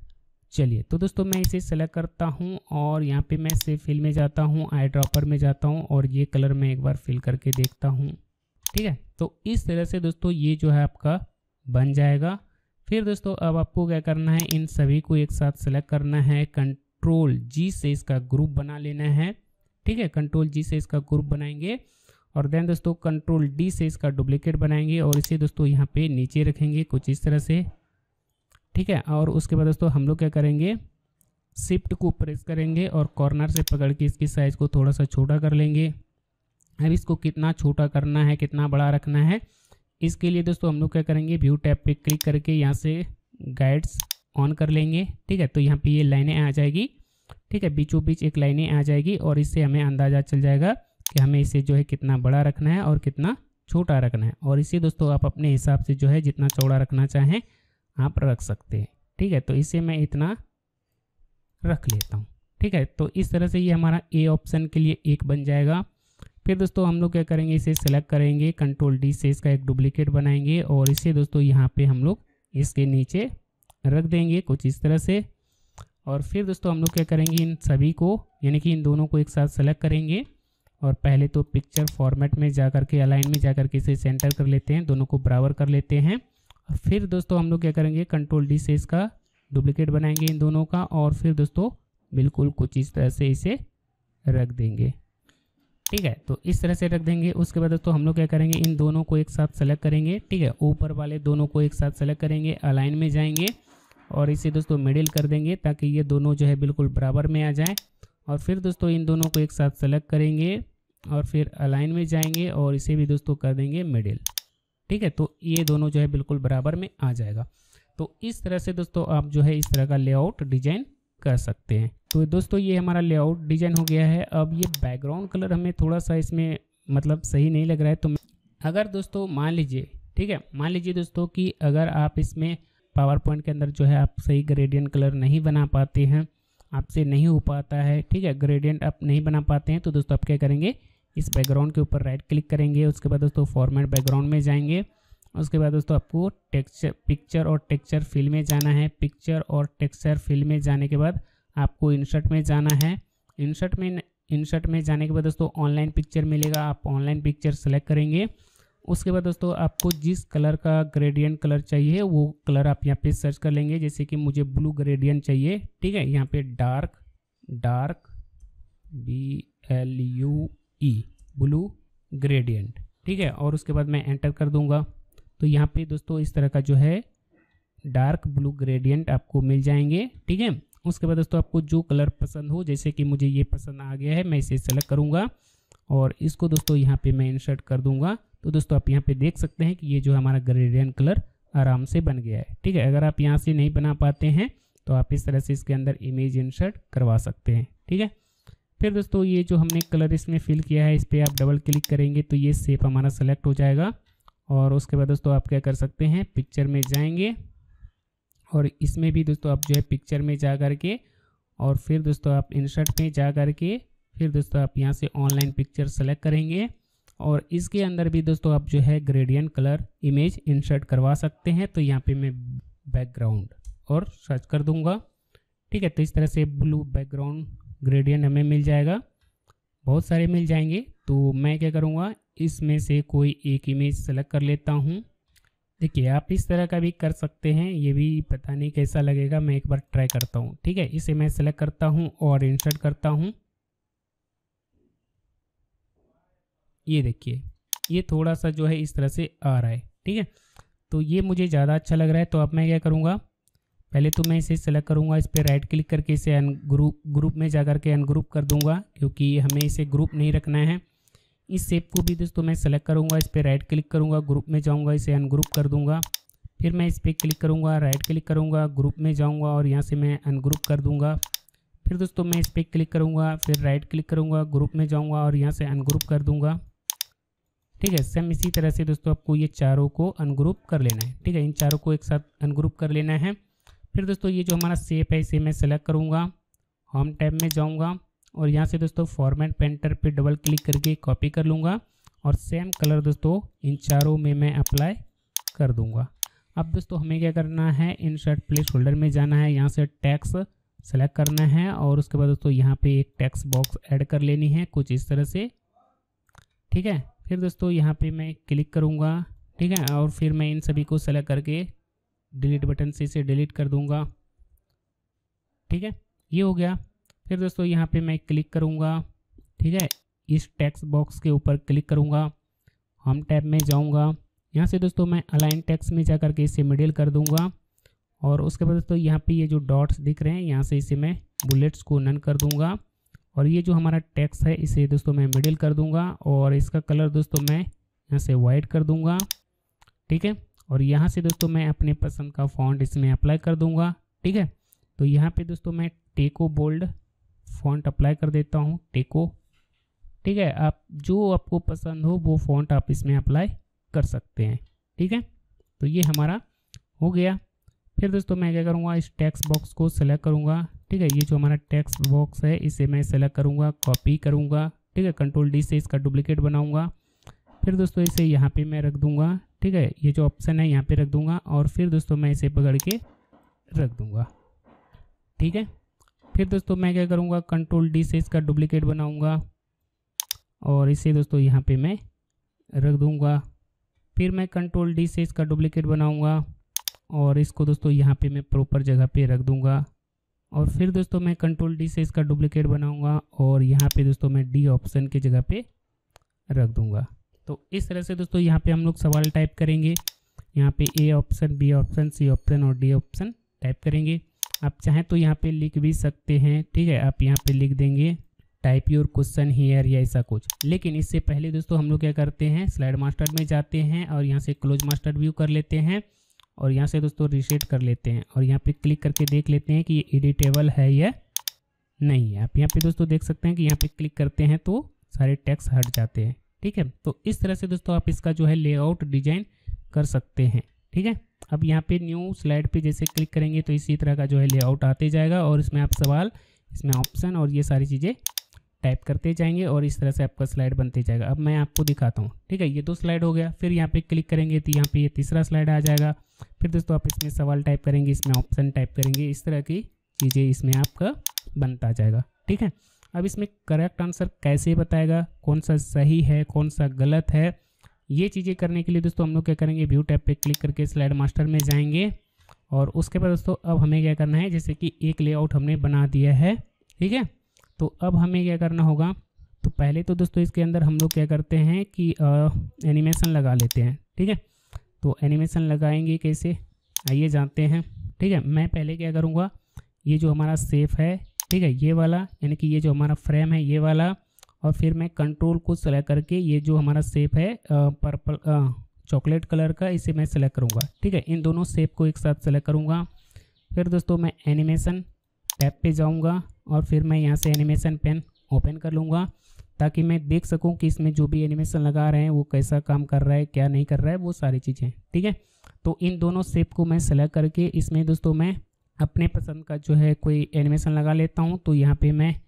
चलिए, तो दोस्तों मैं इसे सेलेक्ट करता हूँ और यहाँ पे मैं शेप फिल में जाता हूँ, आई ड्रॉपर में जाता हूँ और ये कलर मैं एक बार फिल करके देखता हूँ, ठीक है। तो इस तरह से दोस्तों ये जो है आपका बन जाएगा। फिर दोस्तों अब आपको क्या करना है, इन सभी को एक साथ सेलेक्ट करना है, कंट्रोल जी से इसका ग्रुप बना लेना है, ठीक है। कंट्रोल जी से इसका ग्रुप बनाएंगे और देन दोस्तों कंट्रोल डी से इसका डुप्लीकेट बनाएंगे और इसे दोस्तों यहाँ पे नीचे रखेंगे कुछ इस तरह से, ठीक है। और उसके बाद दोस्तों हम लोग क्या करेंगे, शिफ्ट को प्रेस करेंगे और कॉर्नर से पकड़ के इसकी साइज़ को थोड़ा सा छोटा कर लेंगे। अब इसको कितना छोटा करना है, कितना बड़ा रखना है, इसके लिए दोस्तों हम लोग क्या करेंगे, व्यू टैब पे क्लिक करके यहाँ से गाइड्स ऑन कर लेंगे, ठीक है। तो यहाँ पे ये लाइनें आ जाएगी, ठीक है, बीचों बीच एक लाइनें आ जाएगी और इससे हमें अंदाज़ा चल जाएगा कि हमें इसे जो है कितना बड़ा रखना है और कितना छोटा रखना है। और इसे दोस्तों आप अपने हिसाब से जो है जितना चौड़ा रखना चाहें आप रख सकते हैं, ठीक है। तो इसे मैं इतना रख लेता हूँ, ठीक है। तो इस तरह से ये हमारा ए ऑप्शन के लिए एक बन जाएगा। फिर दोस्तों हम लोग क्या करेंगे, इसे सेलेक्ट करेंगे, कंट्रोल डी से इसका एक डुप्लीकेट बनाएंगे और इसे दोस्तों यहाँ पे हम लोग इसके नीचे रख देंगे कुछ इस तरह से। और फिर दोस्तों हम लोग क्या करेंगे, इन सभी को यानी कि इन दोनों को एक साथ सेलेक्ट करेंगे और पहले तो पिक्चर फॉर्मेट में जा करके अलाइन में जा करके इसे सेंटर कर लेते हैं, दोनों को बराबर कर लेते हैं। और फिर दोस्तों हम लोग क्या करेंगे, कंट्रोल डी से इसका डुप्लीकेट बनाएंगे इन दोनों का और फिर दोस्तों बिल्कुल कुछ इस तरह से इसे रख देंगे, ठीक है। तो इस तरह से रख देंगे। उसके बाद दोस्तों हम लोग क्या करेंगे, इन दोनों को एक साथ सेलेक्ट करेंगे, ठीक है, ऊपर वाले दोनों को एक साथ सेलेक्ट करेंगे, अलाइन में जाएंगे और इसे दोस्तों मिडिल कर देंगे ताकि ये दोनों जो है बिल्कुल बराबर में आ जाए। और फिर दोस्तों इन दोनों को एक साथ सेलेक्ट करेंगे और फिर अलाइन में जाएंगे और इसे भी दोस्तों कर देंगे मिडिल, ठीक है। तो ये दोनों जो है बिल्कुल बराबर में आ जाएगा। तो इस तरह से दोस्तों आप जो है इस तरह का लेआउट डिजाइन कर सकते हैं। तो दोस्तों ये हमारा लेआउट डिजाइन हो गया है। अब ये बैकग्राउंड कलर हमें थोड़ा सा इसमें मतलब सही नहीं लग रहा है, तो अगर दोस्तों मान लीजिए, ठीक है, मान लीजिए दोस्तों कि अगर आप इसमें पावर पॉइंट के अंदर जो है आप सही ग्रेडियंट कलर नहीं बना पाते हैं, आपसे नहीं हो पाता है, ठीक है, ग्रेडियंट आप नहीं बना पाते हैं, तो दोस्तों आप क्या करेंगे, इस बैकग्राउंड के ऊपर राइट क्लिक करेंगे, उसके बाद दोस्तों फॉर्मेट बैकग्राउंड में जाएंगे, उसके बाद दोस्तों आपको टेक्सचर पिक्चर और टेक्सचर फिल में जाना है। पिक्चर और टेक्सचर फिल में जाने के बाद आपको इंसर्ट में जाना है। इंसर्ट में जाने के बाद दोस्तों ऑनलाइन पिक्चर मिलेगा, आप ऑनलाइन पिक्चर सेलेक्ट करेंगे। उसके बाद दोस्तों आपको जिस कलर का ग्रेडियंट कलर चाहिए वो कलर आप यहाँ पे सर्च कर लेंगे। जैसे कि मुझे ब्लू ग्रेडियंट चाहिए, ठीक है, यहाँ पे डार्क BLUE ब्लू ग्रेडियंट, ठीक है। और उसके बाद मैं एंटर कर दूंगा तो यहाँ पे दोस्तों इस तरह का जो है डार्क ब्लू ग्रेडियंट आपको मिल जाएंगे, ठीक है। उसके बाद दोस्तों आपको जो कलर पसंद हो, जैसे कि मुझे ये पसंद आ गया है, मैं इसे सेलेक्ट करूँगा और इसको दोस्तों यहाँ पे मैं इंसर्ट कर दूंगा। तो दोस्तों आप यहाँ पे देख सकते हैं कि ये जो हमारा ग्रेडियंट कलर आराम से बन गया है, ठीक है। अगर आप यहाँ से नहीं बना पाते हैं तो आप इस तरह से इसके अंदर इमेज इंसर्ट करवा सकते हैं, ठीक है। फिर दोस्तों ये जो हमने कलर इसमें फिल किया है, इस पर आप डबल क्लिक करेंगे तो ये शेप हमारा सेलेक्ट हो जाएगा। और उसके बाद दोस्तों आप क्या कर सकते हैं, पिक्चर में जाएंगे और इसमें भी दोस्तों आप जो है पिक्चर में जा करके और फिर दोस्तों आप इंसर्ट में जा करके फिर दोस्तों आप यहाँ से ऑनलाइन पिक्चर सेलेक्ट करेंगे और इसके अंदर भी दोस्तों आप जो है ग्रेडियंट कलर इमेज इंसर्ट करवा सकते हैं। तो यहाँ पे मैं बैकग्राउंड और सर्च कर दूंगा, ठीक है। तो इस तरह से ब्लू बैकग्राउंड ग्रेडियंट हमें मिल जाएगा, बहुत सारे मिल जाएंगे। तो मैं क्या करूँगा, इसमें से कोई एक इमेज सेलेक्ट कर लेता हूँ। देखिए आप इस तरह का भी कर सकते हैं, ये भी पता नहीं कैसा लगेगा, मैं एक बार ट्राई करता हूँ, ठीक है। इसे मैं सेलेक्ट करता हूँ और इंसर्ट करता हूँ। ये देखिए ये थोड़ा सा जो है इस तरह से आ रहा है, ठीक है। तो ये मुझे ज़्यादा अच्छा लग रहा है। तो अब मैं क्या करूँगा, पहले तो मैं इसे सेलेक्ट करूँगा, इस पर राइट क्लिक करके इसे ग्रुप में जा करके अनग्रुप कर दूँगा, क्योंकि हमें इसे ग्रुप नहीं रखना है। इस शेप को भी दोस्तों मैं सेलेक्ट करूँगा, इस पर राइट क्लिक करूँगा, ग्रुप में जाऊँगा, इसे अनग्रुप कर दूँगा। फिर मैं इस पर क्लिक करूँगा, राइट क्लिक करूँगा, ग्रुप में जाऊँगा और यहाँ से मैं अनग्रुप कर दूँगा। फिर दोस्तों मैं इस पर क्लिक करूँगा, फिर राइट क्लिक करूँगा, ग्रुप में जाऊँगा और यहाँ से अनग्रुप कर दूँगा, ठीक है। सेम इसी तरह से दोस्तों आपको ये चारों को अनग्रुप कर लेना है, ठीक है। इन चारों को एक साथ अनग्रुप कर लेना है। फिर दोस्तों ये जो हमारा शेप है इसे मैं सेलेक्ट करूँगा, होम टैब में जाऊँगा और यहाँ से दोस्तों फॉर्मेट पेंटर पे डबल क्लिक करके कॉपी कर लूँगा और सेम कलर दोस्तों इन चारों में मैं अप्लाई कर दूँगा। अब दोस्तों हमें क्या करना है, इंसर्ट प्लेस होल्डर में जाना है, यहाँ से टेक्स्ट सेलेक्ट करना है और उसके बाद दोस्तों यहाँ पे एक टेक्स्ट बॉक्स ऐड कर लेनी है कुछ इस तरह से, ठीक है। फिर दोस्तों यहाँ पे मैं क्लिक करूँगा, ठीक है, और फिर मैं इन सभी को सेलेक्ट करके डिलीट बटन से इसे डिलीट कर दूँगा, ठीक है। ये हो गया। फिर दोस्तों यहाँ पे मैं क्लिक करूँगा, ठीक है, इस टेक्स्ट बॉक्स के ऊपर क्लिक करूँगा, होम टैब में जाऊँगा, यहाँ से दोस्तों मैं अलाइन टेक्स्ट में जा करके इसे मिडिल कर दूँगा और उसके बाद दोस्तों यहाँ पे ये जो डॉट्स दिख रहे हैं यहाँ से इसे मैं बुलेट्स को नन कर दूँगा और ये जो हमारा टेक्स्ट है इसे दोस्तों मैं मिडिल कर दूँगा और इसका कलर दोस्तों मैं यहाँ से वाइट कर दूँगा, ठीक है। और यहाँ से दोस्तों मैं अपने पसंद का फॉन्ट इसमें अप्लाई कर दूँगा, ठीक है। तो यहाँ पे दोस्तों मैं टेको बोल्ड फॉन्ट अप्लाई कर देता हूँ, टेको, ठीक है। आप जो आपको पसंद हो वो फॉन्ट आप इसमें अप्लाई कर सकते हैं, ठीक है। तो ये हमारा हो गया। फिर दोस्तों मैं क्या करूँगा, इस टेक्स्ट बॉक्स को सेलेक्ट करूँगा, ठीक है। ये जो हमारा टेक्स्ट बॉक्स है इसे मैं सेलेक्ट करूँगा, कॉपी करूँगा, ठीक है, कंट्रोल डी से इसका डुप्लीकेट बनाऊँगा। फिर दोस्तों इसे यहाँ पे मैं रख दूँगा, ठीक है, ये जो ऑप्शन है यहाँ पे रख दूँगा और फिर दोस्तों मैं इसे पकड़ के रख दूँगा, ठीक है। फिर दोस्तों मैं क्या करूँगा, कंट्रोल डी से इसका डुप्लीकेट बनाऊँगा और इसे दोस्तों यहाँ पे मैं रख दूँगा। फिर मैं कंट्रोल डी से इसका डुप्लीकेट बनाऊँगा और इसको दोस्तों यहाँ पे मैं प्रॉपर जगह पे रख दूँगा और फिर दोस्तों मैं कंट्रोल डी से इसका डुप्लीकेट बनाऊँगा और यहाँ पे दोस्तों मैं डी ऑप्शन की जगह पे रख दूँगा। तो इस तरह से दोस्तों यहाँ पे हम लोग सवाल टाइप करेंगे, यहाँ पे A option, B option, C option और डी ऑप्शन टाइप करेंगे। आप चाहें तो यहाँ पे लिख भी सकते हैं, ठीक है। आप यहाँ पे लिख देंगे टाइप योर क्वेश्चन हियर या ऐसा कुछ। लेकिन इससे पहले दोस्तों हम लोग क्या करते हैं, स्लाइड मास्टर में जाते हैं और यहाँ से क्लोज मास्टर व्यू कर लेते हैं और यहाँ से दोस्तों रीसेट कर लेते हैं और यहाँ पे क्लिक करके देख लेते हैं कि ये एडिटेबल है या नहीं है। आप यहाँ पे दोस्तों देख सकते हैं कि यहाँ पे क्लिक करते हैं तो सारे टेक्स्ट हट जाते हैं, ठीक है। तो इस तरह से दोस्तों आप इसका जो है लेआउट डिजाइन कर सकते हैं, ठीक है। अब यहाँ पे न्यू स्लाइड पे जैसे क्लिक करेंगे तो इसी तरह का जो है लेआउट आते जाएगा और इसमें आप सवाल, इसमें ऑप्शन और ये सारी चीज़ें टाइप करते जाएंगे और इस तरह से आपका स्लाइड बनते जाएगा। अब मैं आपको दिखाता हूँ, ठीक है। ये 2 स्लाइड हो गया। फिर यहाँ पे क्लिक करेंगे तो यहाँ पे ये तीसरा स्लाइड आ जाएगा। फिर दोस्तों आप इसमें सवाल टाइप करेंगे, इसमें ऑप्शन टाइप करेंगे, इस तरह की चीज़ें इसमें आपका बनता जाएगा, ठीक है। अब इसमें करेक्ट आंसर कैसे बताएगा, कौन सा सही है कौन सा गलत है, ये चीज़ें करने के लिए दोस्तों हम लोग क्या करेंगे, व्यू टैब पे क्लिक करके स्लाइड मास्टर में जाएंगे और उसके बाद दोस्तों अब हमें क्या करना है, जैसे कि एक लेआउट हमने बना दिया है, ठीक है। तो अब हमें क्या करना होगा, तो पहले तो दोस्तों इसके अंदर हम लोग क्या करते हैं कि एनिमेशन लगा लेते हैं। ठीक है, तो एनिमेशन लगाएंगे कैसे, आइए जानते हैं। ठीक है, मैं पहले क्या करूँगा, ये जो हमारा शेप है, ठीक है, ये वाला यानी कि ये जो हमारा फ्रेम है ये वाला, और फिर मैं कंट्रोल को सेलेक्ट करके ये जो हमारा शेप है पर्पल चॉकलेट कलर का, इसे मैं सेलेक्ट करूँगा। ठीक है, इन दोनों शेप को एक साथ सेलेक्ट करूँगा। फिर दोस्तों मैं एनिमेशन टैब पे जाऊँगा और फिर मैं यहाँ से एनिमेशन पेन ओपन कर लूँगा, ताकि मैं देख सकूँ कि इसमें जो भी एनिमेशन लगा रहे हैं वो कैसा काम कर रहा है, क्या नहीं कर रहा है, वो सारी चीज़ें। ठीक है, तो इन दोनों शेप को मैं सेलेक्ट करके इसमें दोस्तों मैं अपने पसंद का जो है कोई एनिमेशन लगा लेता हूँ। तो यहाँ पे मैं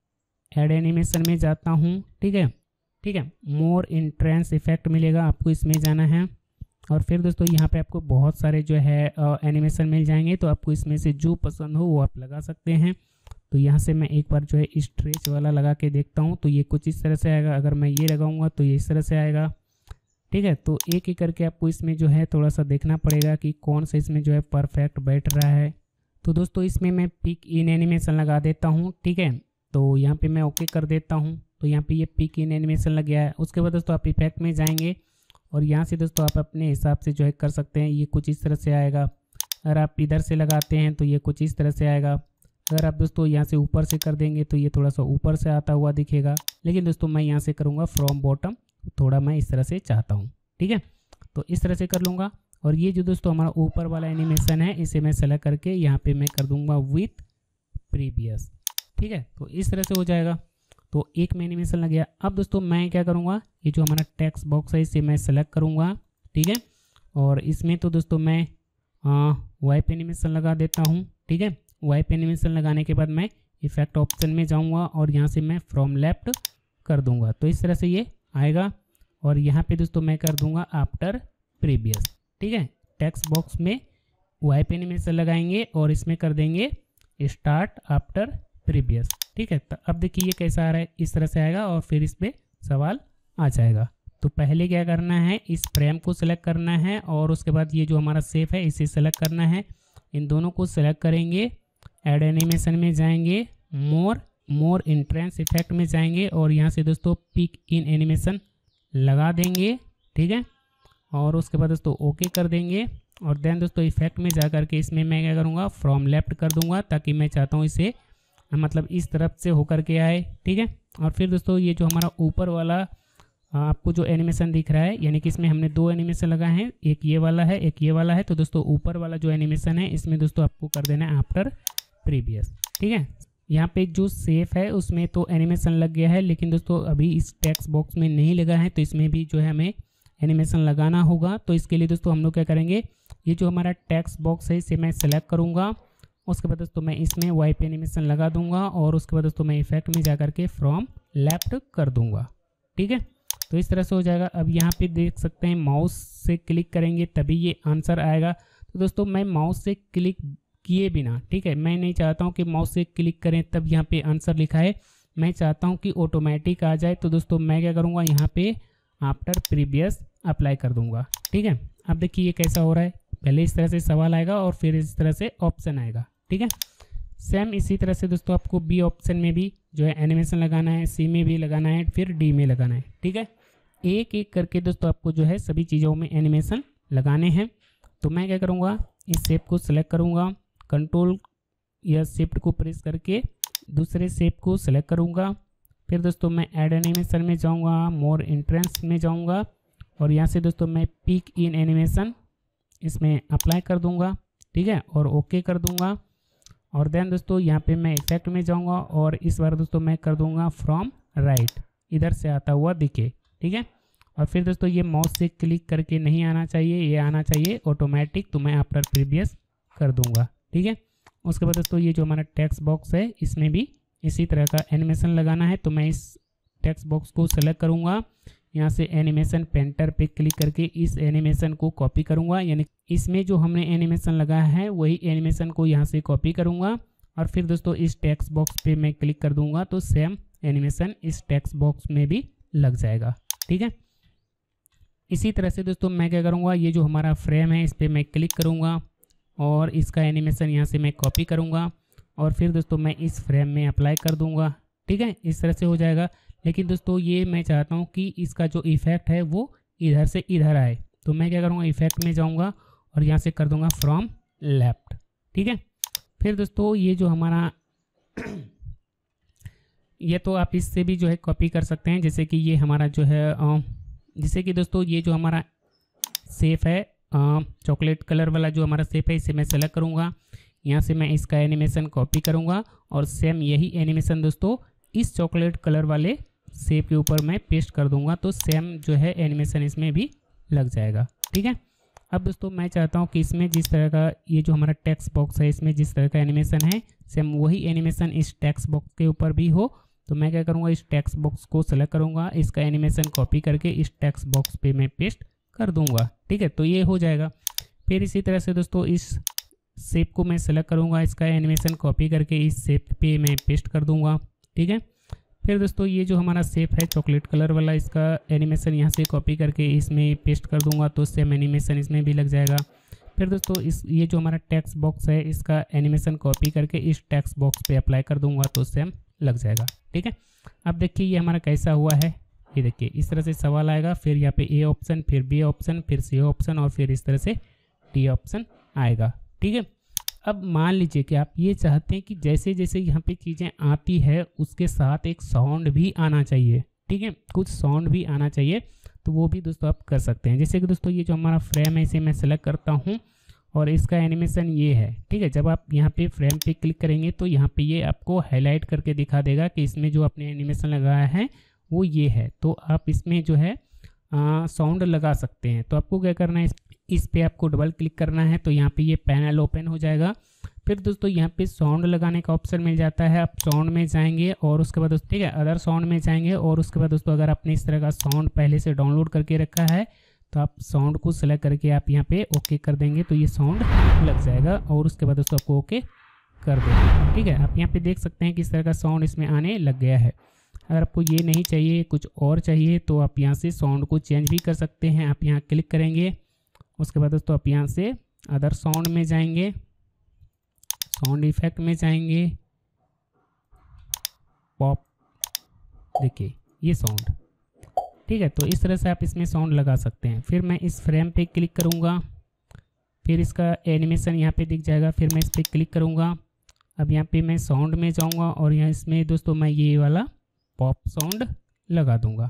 ऐड एनिमेशन में जाता हूँ। ठीक है, ठीक है, मोर इंट्रेंस इफेक्ट मिलेगा, आपको इसमें जाना है। और फिर दोस्तों यहाँ पे आपको बहुत सारे जो है एनिमेशन मिल जाएंगे, तो आपको इसमें से जो पसंद हो वो आप लगा सकते हैं। तो यहाँ से मैं एक बार जो है स्ट्रेच वाला लगा के देखता हूँ, तो ये कुछ इस तरह से आएगा। अगर मैं ये लगाऊंगा तो ये इस तरह से आएगा। ठीक है, तो एक एक करके आपको इसमें जो है थोड़ा सा देखना पड़ेगा कि कौन सा इसमें जो है परफेक्ट बैठ रहा है। तो दोस्तों इसमें मैं पिक इन एनिमेशन लगा देता हूँ। ठीक है, तो यहाँ पे मैं ओके कर देता हूँ। तो यहाँ पे ये पिक इन एनिमेशन लग गया है। उसके बाद दोस्तों आप इफेक्ट में जाएंगे और यहाँ से दोस्तों आप अपने हिसाब से जो है कर सकते हैं। ये कुछ इस तरह से आएगा। अगर आप इधर से लगाते हैं तो ये कुछ इस तरह से आएगा। अगर आप दोस्तों यहाँ से ऊपर से कर देंगे तो ये थोड़ा सा ऊपर से आता हुआ दिखेगा। लेकिन दोस्तों मैं यहाँ से करूँगा फ्रॉम बॉटम, थोड़ा मैं इस तरह से चाहता हूँ। ठीक है, तो इस तरह से कर लूँगा। और ये जो दोस्तों हमारा ऊपर वाला एनिमेशन है, इसे मैं सेलेक्ट करके यहाँ पे मैं कर दूँगा विथ प्रीवियस। ठीक है, तो इस तरह से हो जाएगा। तो एक में एनिमेशन लग गया। अब दोस्तों मैं क्या करूँगा, ये जो हमारा टेक्स्ट बॉक्स है इसे मैं सेलेक्ट करूँगा। ठीक है, और इसमें तो दोस्तों मैं वाइप एनिमेशन लगा देता हूँ। ठीक है, वाइप एनिमेशन लगाने के बाद मैं इफेक्ट ऑप्शन में जाऊँगा और यहाँ से मैं फ्रॉम लेफ्ट कर दूँगा। तो इस तरह से ये आएगा। और यहाँ पे दोस्तों मैं कर दूँगा आफ्टर प्रीवियस। ठीक है, टेक्स्ट बॉक्स में वाइप एनिमेशन लगाएंगे और इसमें कर देंगे स्टार्ट आफ्टर प्रीवियस। ठीक है, तो अब देखिए ये कैसा आ रहा है, इस तरह से आएगा और फिर इस पर सवाल आ जाएगा। तो पहले क्या करना है, इस फ्रेम को सिलेक्ट करना है और उसके बाद ये जो हमारा शेप है इसे सेलेक्ट करना है। इन दोनों को सेलेक्ट करेंगे, ऐड एनिमेशन में जाएंगे, मोर इंट्रेंस इफेक्ट में जाएंगे और यहाँ से दोस्तों पिक इन एनिमेशन लगा देंगे। ठीक है, और उसके बाद दोस्तों ओके कर देंगे। और देन दोस्तों इफेक्ट में जा करके इसमें मैं क्या करूँगा, फ्रॉम लेफ्ट कर दूंगा, ताकि मैं चाहता हूँ इसे मतलब इस तरफ से होकर के आए। ठीक है, और फिर दोस्तों ये जो हमारा ऊपर वाला आपको जो एनिमेशन दिख रहा है, यानी कि इसमें हमने दो एनिमेशन लगाए हैं, एक ये वाला है एक ये वाला है। तो दोस्तों ऊपर वाला जो एनिमेशन है इसमें दोस्तों आपको कर देना है आफ्टर प्रीवियस। ठीक है, यहाँ पे जो शेप है उसमें तो एनिमेशन लग गया है, लेकिन दोस्तों अभी इस टेक्स्ट बॉक्स में नहीं लगा है, तो इसमें भी जो है हमें एनिमेशन लगाना होगा। तो इसके लिए दोस्तों हम लोग क्या करेंगे, ये जो हमारा टेक्स्ट बॉक्स है इसे मैं सेलेक्ट करूँगा। उसके बाद दोस्तों मैं इसमें वाइप एनिमेशन लगा दूंगा और उसके बाद दोस्तों मैं इफेक्ट में जा करके फ्रॉम लेफ्ट कर दूंगा। ठीक है, तो इस तरह से हो जाएगा। अब यहाँ पे देख सकते हैं माउस से क्लिक करेंगे तभी ये आंसर आएगा। तो दोस्तों मैं माउस से क्लिक किए बिना, ठीक है, मैं नहीं चाहता हूँ कि माउस से क्लिक करें तब यहाँ पे आंसर लिखा है, मैं चाहता हूँ कि ऑटोमेटिक आ जाए। तो दोस्तों मैं क्या करूँगा, यहाँ पे आफ्टर प्रीवियस अप्लाई कर दूंगा। ठीक है, अब देखिए ये कैसा हो रहा है, पहले इस तरह से सवाल आएगा और फिर इस तरह से ऑप्शन आएगा। ठीक है, सेम इसी तरह से दोस्तों आपको बी ऑप्शन में भी जो है एनिमेशन लगाना है, सी में भी लगाना है, फिर डी में लगाना है। ठीक है, एक एक करके दोस्तों आपको जो है सभी चीज़ों में एनिमेशन लगाने हैं। तो मैं क्या करूँगा, इस शेप को सिलेक्ट करूँगा, कंट्रोल या शिफ्ट को प्रेस करके दूसरे शेप को सिलेक्ट करूँगा। फिर दोस्तों मैं ऐड एनिमेशन में जाऊँगा, मोर इंट्रेंस में जाऊँगा और यहाँ से दोस्तों मैं पिक इन एनिमेशन इसमें अप्लाई कर दूँगा। ठीक है, और ओके कर दूँगा। और देन दोस्तों यहाँ पे मैं इफेक्ट में जाऊँगा और इस बार दोस्तों मैं कर दूँगा फ्रॉम राइट, इधर से आता हुआ दिखे। ठीक है, और फिर दोस्तों ये माउस से क्लिक करके नहीं आना चाहिए, ये आना चाहिए ऑटोमेटिक, तो मैं आफ्टर प्रीवियस कर दूँगा। ठीक है, उसके बाद दोस्तों ये जो हमारा टेक्स्ट बॉक्स है इसमें भी इसी तरह का एनिमेशन लगाना है। तो मैं इस टेक्स्ट बॉक्स को सेलेक्ट करूँगा, यहाँ से एनिमेशन पेंटर पे क्लिक करके इस एनिमेशन को कॉपी करूँगा, यानी इसमें जो हमने एनिमेशन लगाया है वही एनिमेशन को यहाँ से कॉपी करूँगा और फिर दोस्तों इस टेक्स्ट बॉक्स पे मैं क्लिक कर दूँगा तो सेम एनिमेशन इस टेक्स्ट बॉक्स में भी लग जाएगा। ठीक है, इसी तरह से दोस्तों मैं क्या करूँगा, ये जो हमारा फ्रेम है इस पर मैं क्लिक करूँगा और इसका एनिमेशन यहाँ से मैं कॉपी करूँगा और फिर दोस्तों मैं इस फ्रेम में अप्लाई कर दूँगा। ठीक ठीक है, इस तरह से हो जाएगा। लेकिन दोस्तों ये मैं चाहता हूँ कि इसका जो इफेक्ट है वो इधर से इधर आए, तो मैं क्या करूँगा, इफेक्ट में जाऊँगा और यहाँ से कर दूँगा फ्रॉम लेफ्ट। ठीक है, फिर दोस्तों ये जो हमारा ये तो आप इससे भी जो है कॉपी कर सकते हैं, जैसे कि ये हमारा जो है जैसे कि दोस्तों ये जो हमारा शेप है चॉकलेट कलर वाला जो हमारा शेप है, इसे मैं सेलेक्ट करूँगा। यहाँ से मैं इसका एनिमेशन कॉपी करूँगा और सेम यही एनिमेशन दोस्तों इस चॉकलेट कलर वाले शेप के ऊपर मैं पेस्ट कर दूँगा, तो सेम जो है एनिमेशन इसमें भी लग जाएगा। ठीक है, अब दोस्तों मैं चाहता हूँ कि इसमें जिस तरह का ये जो हमारा टेक्स्ट बॉक्स है, इसमें जिस तरह का एनिमेशन है सेम वही एनिमेशन इस टेक्स्ट बॉक्स के ऊपर भी हो। तो मैं क्या करूँगा, इस टेक्स्ट बॉक्स को सेलेक्ट करूँगा, इसका एनिमेशन कॉपी करके इस टेक्स्ट बॉक्स पे मैं पेस्ट कर दूँगा। ठीक है, तो ये हो जाएगा। फिर इसी तरह से दोस्तों इस शेप को मैं सेलेक्ट करूँगा, इसका एनिमेशन कॉपी करके इस शेप पे मैं पेस्ट कर दूँगा। ठीक है, फिर दोस्तों ये जो हमारा शेप है चॉकलेट कलर वाला, इसका एनिमेशन यहाँ से कॉपी करके इसमें पेस्ट कर दूँगा, तो सेम एनिमेशन इसमें भी लग जाएगा। फिर दोस्तों ये जो हमारा टेक्स्ट बॉक्स है, इसका एनिमेशन कॉपी करके इस टेक्स्ट बॉक्स पे अप्लाई कर दूँगा, तो सेम लग जाएगा। ठीक है, अब देखिए ये हमारा कैसा हुआ है। ये देखिए इस तरह से सवाल आएगा, फिर यहाँ पे ए ऑप्शन, फिर बी ऑप्शन, फिर सी ऑप्शन और फिर इस तरह से डी ऑप्शन आएगा। ठीक है, अब मान लीजिए कि आप ये चाहते हैं कि जैसे जैसे यहाँ पे चीज़ें आती है उसके साथ एक साउंड भी आना चाहिए। ठीक है, कुछ साउंड भी आना चाहिए, तो वो भी दोस्तों आप कर सकते हैं। जैसे कि दोस्तों ये जो हमारा फ्रेम है, इसे मैं सेलेक्ट करता हूँ और इसका एनिमेशन ये है। ठीक है, जब आप यहाँ पे फ्रेम पे क्लिक करेंगे तो यहाँ पे ये आपको हाईलाइट करके दिखा देगा कि इसमें जो आपने एनिमेशन लगाया है वो ये है। तो आप इसमें जो है साउंड लगा सकते हैं। तो आपको क्या करना है, इस पे आपको डबल क्लिक करना है, तो यहाँ पे ये पैनल ओपन हो जाएगा। फिर दोस्तों यहाँ पे साउंड लगाने का ऑप्शन मिल जाता है, आप साउंड में जाएंगे और उसके बाद दोस्तों ठीक है अदर साउंड में जाएंगे और उसके बाद दोस्तों अगर आपने इस तरह का साउंड पहले से डाउनलोड करके रखा है तो आप साउंड को सेलेक्ट करके आप यहाँ पे ओके कर देंगे, तो ये साउंड लग जाएगा और उसके बाद दोस्तों आपको ओके कर देंगे। ठीक है, आप यहाँ पे देख सकते हैं कि इस तरह का साउंड इसमें आने लग गया है। अगर आपको ये नहीं चाहिए, कुछ और चाहिए, तो आप यहाँ से साउंड को चेंज भी कर सकते हैं। आप यहाँ क्लिक करेंगे, उसके बाद दोस्तों आप यहाँ से अदर साउंड में जाएंगे, साउंड इफेक्ट में जाएंगे, पॉप, देखिए ये साउंड। ठीक है, तो इस तरह से आप इसमें साउंड लगा सकते हैं। फिर मैं इस फ्रेम पे क्लिक करूँगा, फिर इसका एनिमेशन यहाँ पे दिख जाएगा, फिर मैं इस पर क्लिक करूँगा। अब यहाँ पे मैं साउंड में जाऊँगा और यहाँ इसमें दोस्तों मैं ये वाला पॉप साउंड लगा दूँगा।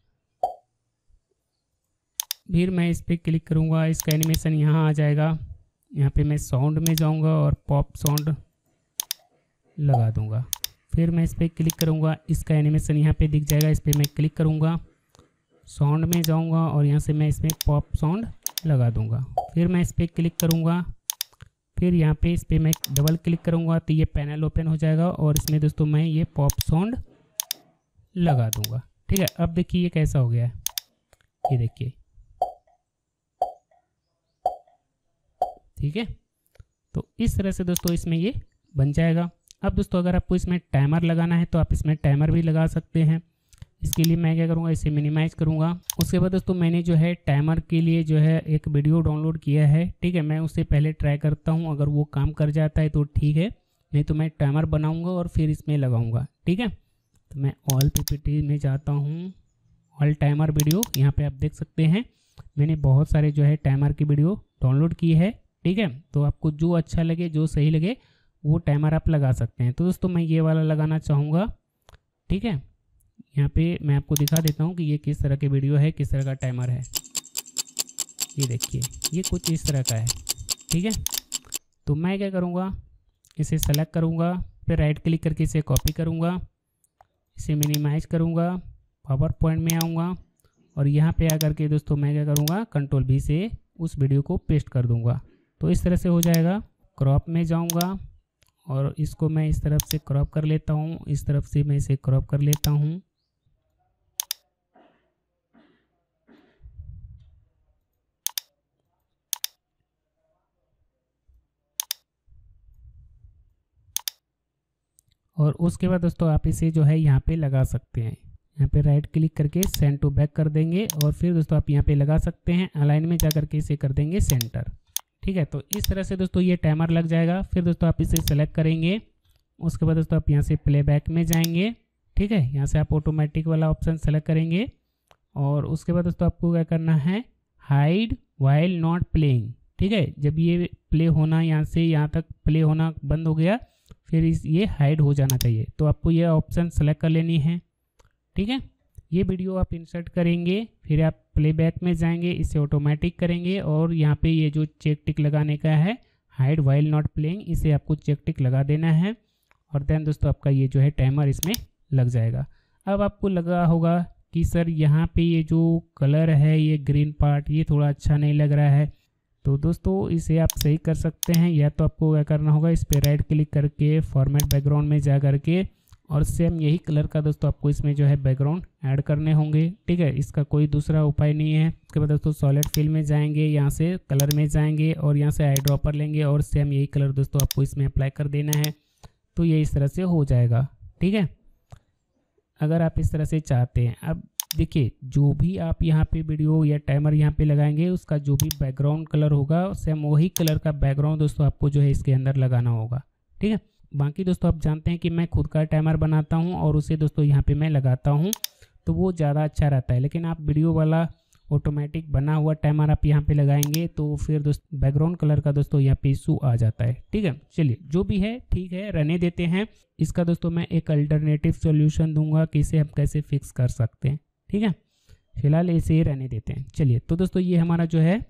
फिर मैं इस पर क्लिक करूँगा, इसका एनिमेशन यहाँ आ जाएगा। यहाँ पे मैं साउंड में जाऊँगा और पॉप साउंड लगा दूँगा। फिर मैं इस पर क्लिक करूँगा, इसका एनिमेशन यहाँ पे दिख जाएगा, इस पर मैं क्लिक करूँगा, साउंड में जाऊँगा और यहाँ से मैं इसमें पॉप साउंड लगा दूँगा। फिर मैं इस पर क्लिक करूँगा, फिर यहाँ पे इस पर मैं डबल क्लिक करूँगा, तो ये पैनल ओपन हो जाएगा और इसमें दोस्तों मैं ये पॉप साउंड लगा दूँगा। ठीक है, अब देखिए ये कैसा हो गया है, ये देखिए। ठीक है, तो इस तरह से दोस्तों इसमें ये बन जाएगा। अब दोस्तों अगर आपको इसमें टाइमर लगाना है तो आप इसमें टाइमर भी लगा सकते हैं। इसके लिए मैं क्या करूँगा, इसे मिनिमाइज करूँगा। उसके बाद दोस्तों मैंने जो है टाइमर के लिए जो है एक वीडियो डाउनलोड किया है। ठीक है, मैं उससे पहले ट्राई करता हूँ, अगर वो काम कर जाता है तो ठीक है, नहीं तो मैं टाइमर बनाऊँगा और फिर इसमें लगाऊँगा। ठीक है, तो मैं ऑल पीपीटी में जाता हूँ, ऑल टाइमर वीडियो, यहाँ पे आप देख सकते हैं मैंने बहुत सारे जो है टाइमर की वीडियो डाउनलोड की है। ठीक है, तो आपको जो अच्छा लगे, जो सही लगे वो टाइमर आप लगा सकते हैं। तो दोस्तों मैं ये वाला लगाना चाहूँगा। ठीक है, यहाँ पे मैं आपको दिखा देता हूँ कि ये किस तरह की वीडियो है, किस तरह का टाइमर है। ये देखिए ये कुछ इस तरह का है। ठीक है, तो मैं क्या करूँगा, इसे सेलेक्ट करूँगा, फिर राइट क्लिक करके इसे कॉपी करूँगा, इसे मिनिमाइज करूँगा, पावर पॉइंट में आऊँगा और यहाँ पे आकर के दोस्तों मैं क्या करूँगा, कंट्रोल V से उस वीडियो को पेस्ट कर दूँगा। तो इस तरह से हो जाएगा। क्रॉप में जाऊँगा और इसको मैं इस तरफ से क्रॉप कर लेता हूँ, इस तरफ से मैं इसे क्रॉप कर लेता हूँ। और उसके बाद दोस्तों आप इसे जो है यहाँ पे लगा सकते हैं। यहाँ पे राइट क्लिक करके सेंड टू बैक कर देंगे और फिर दोस्तों आप यहाँ पे लगा सकते हैं, अलाइन में जा करके इसे कर देंगे सेंटर। ठीक है, तो इस तरह से दोस्तों ये टाइमर लग जाएगा। फिर दोस्तों आप इसे सेलेक्ट करेंगे, उसके बाद दोस्तों आप यहाँ से प्लेबैक में जाएंगे। ठीक है, यहाँ से आप ऑटोमेटिक वाला ऑप्शन सेलेक्ट करेंगे और उसके बाद दोस्तों आपको क्या करना है, हाइड वाइल नॉट प्लेइंग। ठीक है, जब ये प्ले होना यहाँ से यहाँ तक प्ले होना बंद हो गया फिर ये हाइड हो जाना चाहिए, तो आपको ये ऑप्शन सेलेक्ट कर लेनी है। ठीक है, ये वीडियो आप इंसर्ट करेंगे, फिर आप प्लेबैक में जाएंगे, इसे ऑटोमेटिक करेंगे और यहाँ पे ये जो चेक टिक लगाने का है हाइड वाइल नॉट प्लेइंग, इसे आपको चेक टिक लगा देना है और देन दोस्तों आपका ये जो है टाइमर इसमें लग जाएगा। अब आपको लगा होगा कि सर यहाँ पे ये जो कलर है ये ग्रीन पार्ट ये थोड़ा अच्छा नहीं लग रहा है, तो दोस्तों इसे आप सही कर सकते हैं। या तो आपको क्या करना होगा, इस पर राइट क्लिक करके फॉर्मेट बैकग्राउंड में जा करके और सेम यही कलर का दोस्तों आपको इसमें जो है बैकग्राउंड ऐड करने होंगे। ठीक है, इसका कोई दूसरा उपाय नहीं है। उसके बाद दोस्तों सॉलिड फिल में जाएंगे, यहाँ से कलर में जाएंगे और यहाँ से आई ड्रॉपर लेंगे और सेम यही कलर दोस्तों आपको इसमें अप्लाई कर देना है, तो ये इस तरह से हो जाएगा। ठीक है, अगर आप इस तरह से चाहते हैं। अब देखिए, जो भी आप यहाँ पे वीडियो या टाइमर यहाँ पे लगाएंगे उसका जो भी बैकग्राउंड कलर होगा सेम वही कलर का बैकग्राउंड दोस्तों आपको जो है इसके अंदर लगाना होगा। ठीक है, बाकी दोस्तों आप जानते हैं कि मैं खुद का टाइमर बनाता हूँ और उसे दोस्तों यहाँ पे मैं लगाता हूँ, तो वो ज़्यादा अच्छा रहता है। लेकिन आप वीडियो वाला ऑटोमेटिक बना हुआ टाइमर आप यहाँ पे लगाएंगे तो फिर दोस्तों बैकग्राउंड कलर का दोस्तों यहाँ पे इशू आ जाता है। ठीक है, चलिए जो भी है ठीक है, रहने देते हैं। इसका दोस्तों मैं एक अल्टरनेटिव सॉल्यूशन दूंगा कि इसे हम कैसे फिक्स कर सकते हैं। ठीक है, फिलहाल इसे ही रहने देते हैं। चलिए, तो दोस्तों ये हमारा जो है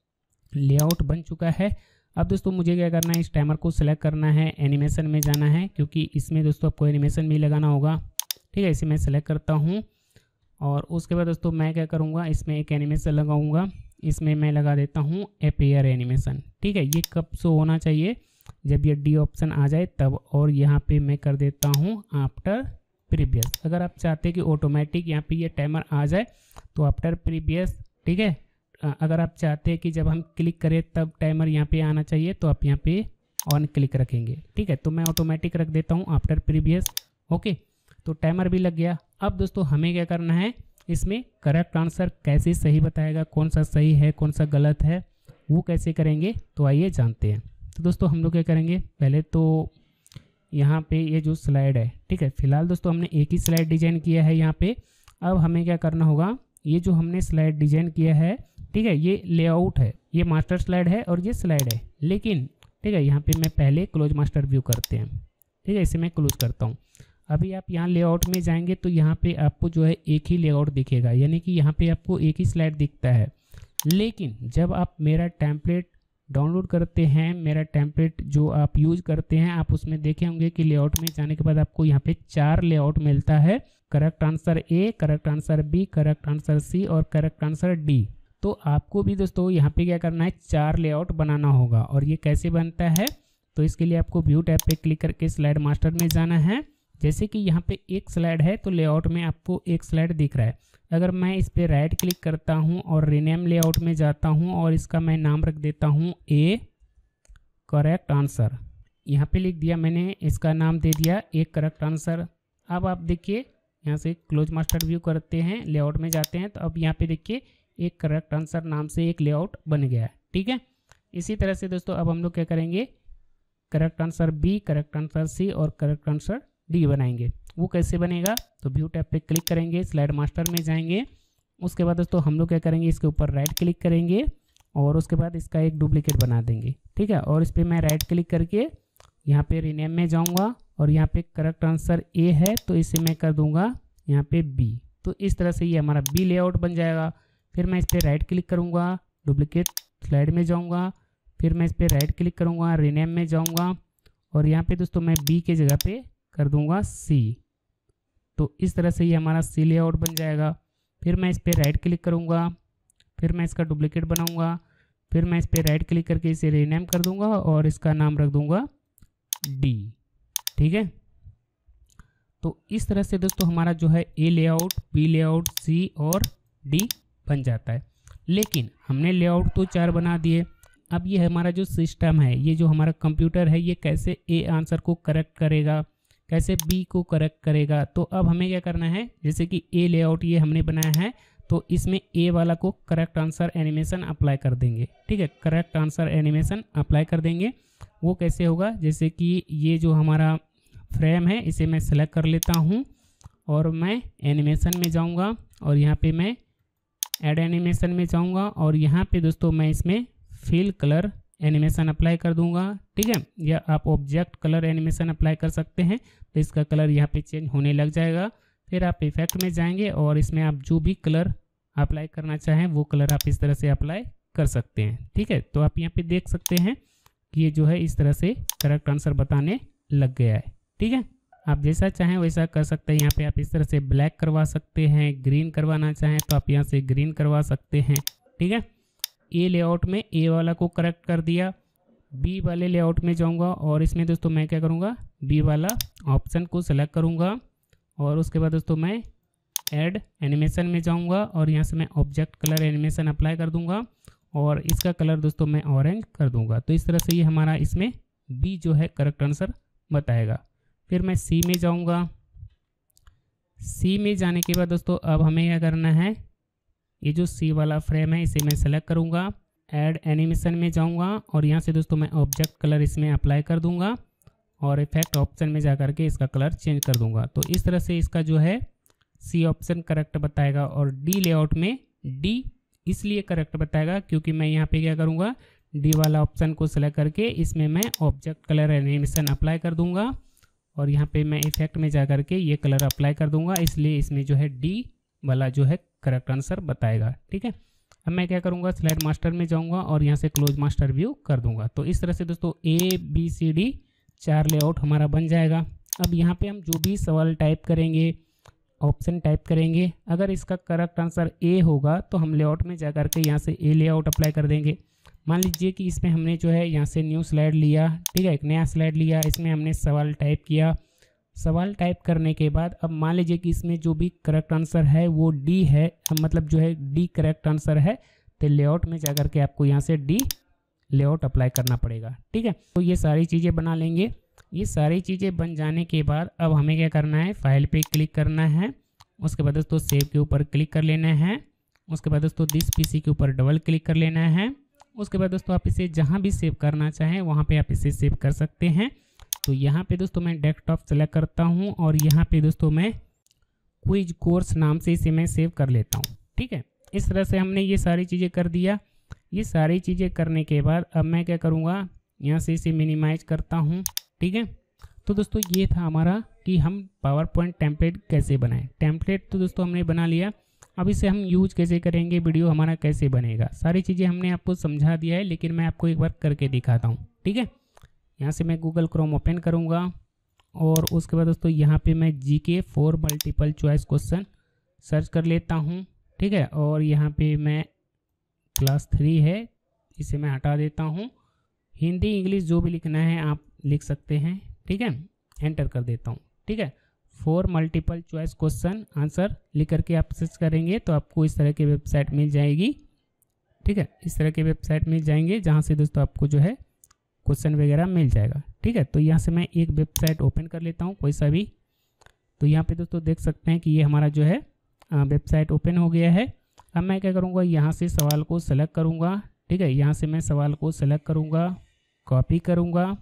लेआउट बन चुका है। अब दोस्तों मुझे क्या करना है, इस टाइमर को सिलेक्ट करना है, एनिमेशन में जाना है क्योंकि इसमें दोस्तों आपको एनिमेशन भी लगाना होगा। ठीक है, इसे मैं सेलेक्ट करता हूँ और उसके बाद दोस्तों मैं क्या करूँगा, इसमें एक एनिमेशन लगाऊंगा। इसमें मैं लगा देता हूँ अपेयर एनिमेशन। ठीक है, ये कब शो होना चाहिए, जब ये डी ऑप्शन आ जाए तब, और यहाँ पे मैं कर देता हूँ आफ्टर प्रीवियस। अगर आप चाहते हैं कि ऑटोमेटिक यहाँ पे ये टाइमर आ जाए तो आफ्टर प्रीवियस। ठीक है, अगर आप चाहते हैं कि जब हम क्लिक करें तब टाइमर यहाँ पे आना चाहिए तो आप यहाँ पे ऑन क्लिक रखेंगे। ठीक है, तो मैं ऑटोमेटिक रख देता हूँ आफ्टर प्रीवियस। ओके, तो टाइमर भी लग गया। अब दोस्तों हमें क्या करना है, इसमें करेक्ट आंसर कैसे सही बताएगा, कौन सा सही है कौन सा गलत है, वो कैसे करेंगे, तो आइए जानते हैं। तो दोस्तों हम लोग क्या करेंगे, पहले तो यहाँ पे ये जो स्लाइड है, ठीक है, फिलहाल दोस्तों हमने एक ही स्लाइड डिजाइन किया है यहाँ पे। अब हमें क्या करना होगा, ये जो हमने स्लाइड डिजाइन किया है, ठीक है, ये लेआउट है, ये मास्टर स्लाइड है और ये स्लाइड है। लेकिन ठीक है, यहाँ पे मैं पहले क्लोज मास्टर व्यू करते हैं। ठीक है, इसे मैं क्लोज करता हूँ। अभी आप यहाँ लेआउट में जाएंगे तो यहाँ पे आपको जो है एक ही लेआउट दिखेगा, यानी कि यहाँ पे आपको एक ही स्लाइड दिखता है। लेकिन जब आप मेरा टेम्पलेट डाउनलोड करते हैं, मेरा टेम्पलेट जो आप यूज करते हैं, आप उसमें देखे होंगे कि लेआउट में जाने के बाद आपको यहाँ पे 4 लेआउट मिलता है, correct answer A, correct answer B, correct answer C और करेक्ट आंसर डी। तो आपको भी दोस्तों यहाँ पे क्या करना है, 4 लेआउट बनाना होगा। और ये कैसे बनता है, तो इसके लिए आपको व्यू टैब पे क्लिक करके स्लाइड मास्टर में जाना है। जैसे कि यहाँ पे एक स्लाइड है तो लेआउट में आपको एक स्लाइड दिख रहा है। अगर मैं इस पर राइट क्लिक करता हूँ और रीनेम लेआउट में जाता हूँ और इसका मैं नाम रख देता हूँ ए करेक्ट आंसर, यहाँ पे लिख दिया मैंने, इसका नाम दे दिया एक करेक्ट आंसर। अब आप देखिए यहाँ से क्लोज मास्टर व्यू करते हैं, लेआउट में जाते हैं, तो अब यहाँ पे देखिए एक करेक्ट आंसर नाम से एक लेआउट बन गया है। ठीक है, इसी तरह से दोस्तों अब हम लोग क्या करेंगे, correct answer B, correct answer C और करेक्ट आंसर डी बनाएंगे। वो कैसे बनेगा, तो व्यू टैब पे क्लिक करेंगे, स्लाइड मास्टर में जाएंगे। उसके बाद दोस्तों हम लोग क्या करेंगे, इसके ऊपर राइट क्लिक करेंगे और उसके बाद इसका एक डुप्लीकेट बना देंगे। ठीक है, और इस पर मैं राइट क्लिक करके यहाँ पे रीनेम में जाऊँगा और यहाँ पे करेक्ट आंसर ए है तो इसे मैं कर दूँगा यहाँ पे बी। तो इस तरह से ये हमारा बी लेआउट बन जाएगा। फिर मैं इस पर राइट क्लिक करूँगा, डुप्लीकेट स्लाइड में जाऊँगा, फिर मैं इस पर राइट क्लिक करूँगा, रीनेम में जाऊँगा और यहाँ पे दोस्तों मैं बी के जगह पे कर दूंगा सी। तो इस तरह से ये हमारा सी लेआउट बन जाएगा। फिर मैं इस पर राइट क्लिक करूंगा, फिर मैं इसका डुप्लीकेट बनाऊंगा, फिर मैं इस पर राइट क्लिक करके इसे रीनेम कर दूंगा और इसका नाम रख दूंगा डी। ठीक है, तो इस तरह से दोस्तों हमारा जो है A layout, B layout, C और डी बन जाता है। लेकिन हमने लेआउट तो 4 बना दिए। अब ये हमारा जो सिस्टम है, ये जो हमारा कंप्यूटर है, ये कैसे ए आंसर को करेक्ट करेगा, कैसे बी को करेक्ट करेगा। तो अब हमें क्या करना है, जैसे कि ए लेआउट ये हमने बनाया है तो इसमें ए वाला को करेक्ट आंसर एनिमेशन अप्लाई कर देंगे। ठीक है, करेक्ट आंसर एनिमेशन अप्लाई कर देंगे। वो कैसे होगा, जैसे कि ये जो हमारा फ्रेम है इसे मैं सेलेक्ट कर लेता हूँ और मैं एनिमेशन में जाऊंगा और यहाँ पे मैं ऐड एनिमेशन में जाऊंगा और यहाँ पे दोस्तों मैं इसमें फिल कलर एनिमेशन अप्लाई कर दूंगा, ठीक है। या आप ऑब्जेक्ट कलर एनिमेशन अप्लाई कर सकते हैं, तो इसका कलर यहाँ पे चेंज होने लग जाएगा। फिर आप इफेक्ट में जाएंगे और इसमें आप जो भी कलर अप्लाई करना चाहें वो कलर आप इस तरह से अप्लाई कर सकते हैं, ठीक है। तो आप यहाँ पे देख सकते हैं कि ये जो है इस तरह से करेक्ट आंसर बताने लग गया है, ठीक है। आप जैसा चाहें वैसा कर सकते हैं। यहाँ पे आप इस तरह से ब्लैक करवा सकते हैं, ग्रीन करवाना चाहें तो आप यहाँ से ग्रीन करवा सकते हैं, ठीक है। ए लेआउट में ए वाला को करेक्ट कर दिया। बी वाले लेआउट में जाऊंगा और इसमें दोस्तों मैं क्या करूंगा, बी वाला ऑप्शन को सेलेक्ट करूंगा और उसके बाद दोस्तों मैं ऐड एनिमेशन में जाऊंगा और यहाँ से मैं ऑब्जेक्ट कलर एनिमेशन अप्लाई कर दूंगा और इसका कलर दोस्तों मैं ऑरेंज कर दूंगा। तो इस तरह से ये हमारा इसमें बी जो है करेक्ट आंसर बताएगा। फिर मैं सी में जाऊंगा। सी में जाने के बाद दोस्तों अब हमें क्या करना है, ये जो सी वाला फ्रेम है इसे मैं सेलेक्ट करूंगा, ऐड एनिमेशन में जाऊंगा और यहाँ से दोस्तों मैं ऑब्जेक्ट कलर इसमें अप्लाई कर दूंगा और इफेक्ट ऑप्शन में जा करके इसका कलर चेंज कर दूंगा। तो इस तरह से इसका जो है सी ऑप्शन करेक्ट बताएगा। और डी लेआउट में डी इसलिए करेक्ट बताएगा क्योंकि मैं यहाँ पे क्या करूँगा, डी वाला ऑप्शन को सेलेक्ट करके इसमें मैं ऑब्जेक्ट कलर एनिमेशन अप्लाई कर दूंगा और यहाँ पे मैं इफेक्ट में जा करके ये कलर अप्लाई कर दूंगा, इसलिए इसमें जो है डी वाला जो है करेक्ट आंसर बताएगा, ठीक है। अब मैं क्या करूँगा, स्लाइड मास्टर में जाऊँगा और यहाँ से क्लोज मास्टर व्यू कर दूंगा। तो इस तरह से दोस्तों A B C D 4 layout हमारा बन जाएगा। अब यहाँ पे हम जो भी सवाल टाइप करेंगे, ऑप्शन टाइप करेंगे, अगर इसका करेक्ट आंसर ए होगा तो हम लेआउट में जा करके यहाँ से ए लेआउट अप्लाई कर देंगे। मान लीजिए कि इसमें हमने जो है यहाँ से न्यू स्लाइड लिया, ठीक है, एक नया स्लाइड लिया, इसमें हमने सवाल टाइप किया। सवाल टाइप करने के बाद अब मान लीजिए कि इसमें जो भी करेक्ट आंसर है वो डी है, मतलब जो है डी करेक्ट आंसर है, तो लेआउट में जा करके आपको यहाँ से डी लेआउट अप्लाई करना पड़ेगा, ठीक है। तो ये सारी चीज़ें बना लेंगे। ये सारी चीज़ें बन जाने के बाद अब हमें क्या करना है, फाइल पे क्लिक करना है, उसके बाद दोस्तों सेव के ऊपर क्लिक कर लेना है, उसके बाद दोस्तों दिस पीसी के ऊपर डबल क्लिक कर लेना है। उसके बाद दोस्तों आप इसे जहाँ भी सेव करना चाहें वहाँ पे आप इसे सेव कर सकते हैं। तो यहाँ पे दोस्तों मैं डेस्कटॉप सेलेक्ट करता हूँ और यहाँ पे दोस्तों मैं क्विज कोर्स नाम से इसे मैं सेव कर लेता हूँ, ठीक है। इस तरह से हमने ये सारी चीज़ें कर दिया। ये सारी चीज़ें करने के बाद अब मैं क्या करूँगा, यहाँ से इसे मिनिमाइज करता हूँ, ठीक है। तो दोस्तों ये था हमारा कि हम पावर पॉइंट टेम्पलेट कैसे बनाएं। टेम्पलेट तो दोस्तों हमने बना लिया, अब इसे हम यूज कैसे करेंगे, वीडियो हमारा कैसे बनेगा, सारी चीज़ें हमने आपको समझा दिया है, लेकिन मैं आपको एक बार करके दिखाता हूँ, ठीक है। यहाँ से मैं गूगल क्रोम ओपन करूँगा और उसके बाद दोस्तों यहाँ पे मैं GK 4 multiple choice question search कर लेता हूँ, ठीक है। और यहाँ पे मैं क्लास 3 है, इसे मैं हटा देता हूँ। हिंदी इंग्लिश जो भी लिखना है आप लिख सकते हैं, ठीक है। एंटर कर देता हूँ, ठीक है। 4 मल्टीपल चॉइस क्वेश्चन आंसर लिख करके आप सर्च करेंगे तो आपको इस तरह की वेबसाइट मिल जाएगी, ठीक है। इस तरह की वेबसाइट मिल जाएंगे जहाँ से दोस्तों आपको जो है क्वेश्चन वगैरह मिल जाएगा, ठीक है। तो यहाँ से मैं एक वेबसाइट ओपन कर लेता हूँ कोई सा भी। तो यहाँ पे दोस्तों देख सकते हैं कि ये हमारा जो है वेबसाइट ओपन हो गया है। अब मैं क्या करूँगा, यहाँ से सवाल को सेलेक्ट करूँगा, ठीक है। यहाँ से मैं सवाल को सेलेक्ट करूँगा, कॉपी करूँगा,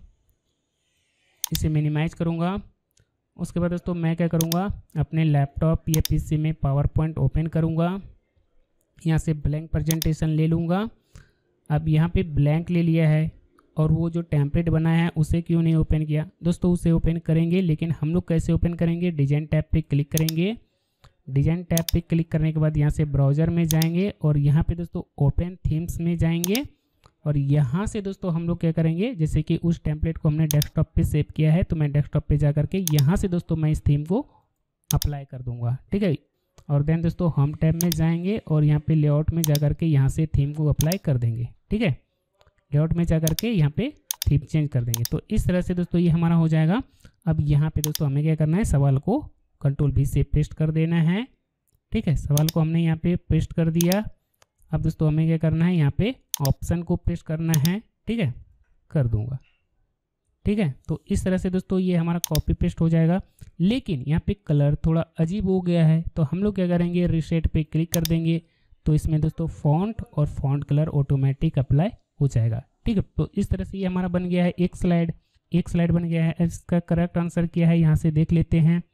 इसे मिनिमाइज करूँगा। उसके बाद दोस्तों मैं क्या करूँगा, अपने लैपटॉप या पीसी में पावर पॉइंट ओपन करूँगा, यहाँ से ब्लैंक प्रेजेंटेशन ले लूँगा। अब यहाँ पे ब्लैंक ले लिया है और वो जो टेम्पलेट बनाया है उसे क्यों नहीं ओपन किया, दोस्तों उसे ओपन करेंगे, लेकिन हम लोग कैसे ओपन करेंगे, डिजाइन टैब पे क्लिक करेंगे। डिजाइन टैब पे क्लिक करने के बाद यहाँ से ब्राउज़र में जाएंगे और यहाँ पे दोस्तों ओपन थीम्स में जाएंगे और यहाँ से दोस्तों हम लोग क्या करेंगे, जैसे कि उस टेम्पलेट को हमने डेस्कटॉप पे सेव किया है तो मैं डेस्कटॉप पे जा करके यहाँ से दोस्तों मैं इस थीम को अप्लाई कर दूंगा, ठीक है। और देन दोस्तों होम टैब में जाएंगे और यहाँ पे लेआउट में जा करके यहाँ से थीम को अप्लाई कर देंगे, ठीक है। लेआउट में जा करके यहाँ पे थीम चेंज कर देंगे। तो इस तरह से दोस्तों ये हमारा हो जाएगा। अब यहाँ पे दोस्तों हमें क्या करना है, सवाल को Ctrl+V से पेस्ट कर देना है, ठीक है। सवाल को हमने यहाँ पे पेस्ट कर दिया। अब दोस्तों हमें क्या करना है, यहाँ पे ऑप्शन को पेस्ट करना है, ठीक है, कर दूंगा, ठीक है। तो इस तरह से दोस्तों ये हमारा कॉपी पेस्ट हो जाएगा। लेकिन यहाँ पे कलर थोड़ा अजीब हो गया है तो हम लोग क्या करेंगे, रीसेट पे क्लिक कर देंगे तो इसमें दोस्तों फॉन्ट और फॉन्ट कलर ऑटोमेटिक अप्लाई हो जाएगा, ठीक है। तो इस तरह से ये हमारा बन गया है एक स्लाइड बन गया है। इसका करेक्ट आंसर क्या है यहाँ से देख लेते हैं।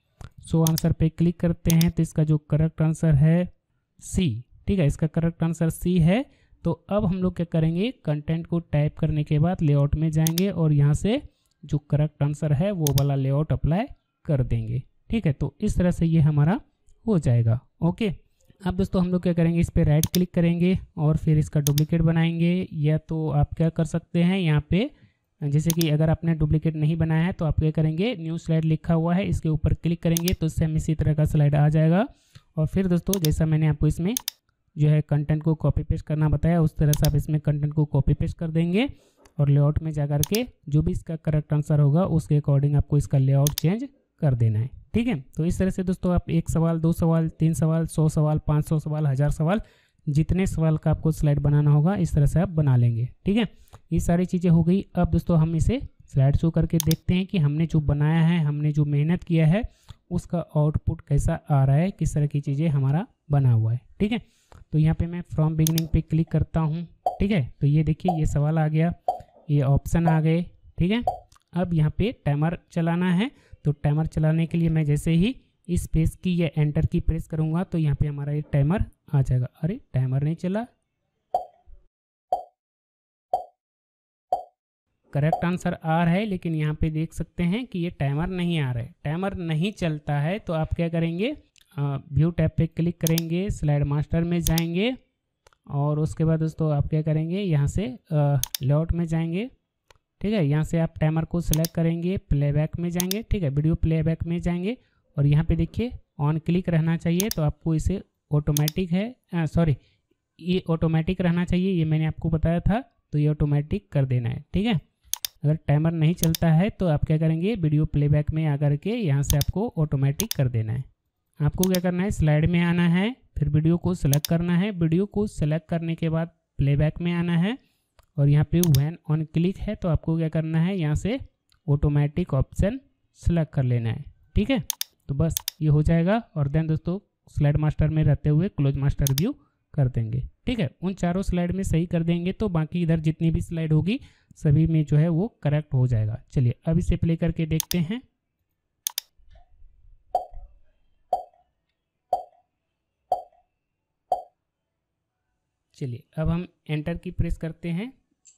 शो आंसर पे क्लिक करते हैं तो इसका जो करेक्ट आंसर है सी। ठीक है, इसका करेक्ट आंसर सी है। तो अब हम लोग क्या करेंगे, कंटेंट को टाइप करने के बाद लेआउट में जाएंगे और यहाँ से जो करेक्ट आंसर है वो वाला लेआउट अप्लाई कर देंगे। ठीक है, तो इस तरह से ये हमारा हो जाएगा। ओके, अब दोस्तों हम लोग क्या करेंगे, इस पर राइट क्लिक करेंगे और फिर इसका डुप्लीकेट बनाएंगे। या तो आप क्या कर सकते हैं, यहाँ पे जैसे कि अगर आपने डुप्लीकेट नहीं बनाया है तो आप क्या करेंगे, न्यू स्लाइड लिखा हुआ है इसके ऊपर क्लिक करेंगे तो सेम इसी तरह का स्लाइड आ जाएगा। और फिर दोस्तों जैसा मैंने आपको इसमें जो है कंटेंट को कॉपी पेस्ट करना बताया, उस तरह से आप इसमें कंटेंट को कॉपी पेस्ट कर देंगे और लेआउट में जा के जो भी इसका करेक्ट आंसर होगा उसके अकॉर्डिंग आपको इसका लेआउट चेंज कर देना है। ठीक है, तो इस तरह से दोस्तों आप 1 सवाल, 2 सवाल, 3 सवाल, 100 सवाल, 500 सवाल, 1000 सवाल, जितने सवाल का आपको स्लाइड बनाना होगा इस तरह से आप बना लेंगे। ठीक है, ये सारी चीज़ें हो गई। अब दोस्तों हम इसे स्लाइड शो करके देखते हैं कि हमने जो बनाया है, हमने जो मेहनत किया है उसका आउटपुट कैसा आ रहा है, किस तरह की चीज़ें हमारा बना हुआ है। ठीक है, तो यहाँ पे मैं फ्रॉम बिगिनिंग पे क्लिक करता हूँ। ठीक है, तो ये देखिए ये सवाल आ गया, ये ऑप्शन आ गए। ठीक है, अब यहाँ पे टाइमर चलाना है। तो टाइमर चलाने के लिए मैं जैसे ही इस पेज की या एंटर की प्रेस करूँगा तो यहाँ पे हमारा ये टाइमर आ जाएगा। अरे टाइमर नहीं चला, करेक्ट आंसर आ रहा है लेकिन यहाँ पे देख सकते हैं कि ये टाइमर नहीं आ रहा है। टाइमर नहीं चलता है तो आप क्या करेंगे, व्यू टैब पे क्लिक करेंगे, स्लाइड मास्टर में जाएंगे और उसके बाद दोस्तों आप क्या करेंगे, यहाँ से लेआउट में जाएंगे। ठीक है, यहाँ से आप टाइमर को सिलेक्ट करेंगे, प्लेबैक में जाएंगे। ठीक है, वीडियो प्लेबैक में जाएंगे और यहाँ पे देखिए ऑन क्लिक रहना चाहिए। तो आपको इसे ऑटोमेटिक है, सॉरी ये ऑटोमेटिक रहना चाहिए, ये मैंने आपको बताया था, तो ये ऑटोमेटिक कर देना है। ठीक है, अगर टाइमर नहीं चलता है तो आप क्या करेंगे, वीडियो प्लेबैक में आकर के यहाँ से आपको ऑटोमेटिक कर देना है। आपको क्या करना है, स्लाइड में आना है, फिर वीडियो को सिलेक्ट करना है। वीडियो को सिलेक्ट करने के बाद प्लेबैक में आना है और यहाँ पे व्हेन ऑन क्लिक है तो आपको क्या करना है, यहाँ से ऑटोमेटिक ऑप्शन सेलेक्ट कर लेना है। ठीक है, तो बस ये हो जाएगा और देन दोस्तों स्लाइड मास्टर में रहते हुए क्लोज मास्टर व्यू कर देंगे। ठीक है, उन चारों स्लाइड में सही कर देंगे तो बाकी इधर जितनी भी स्लाइड होगी सभी में जो है वो करेक्ट हो जाएगा। चलिए अब इसे प्ले करके देखते हैं। चलिए अब हम एंटर की प्रेस करते हैं।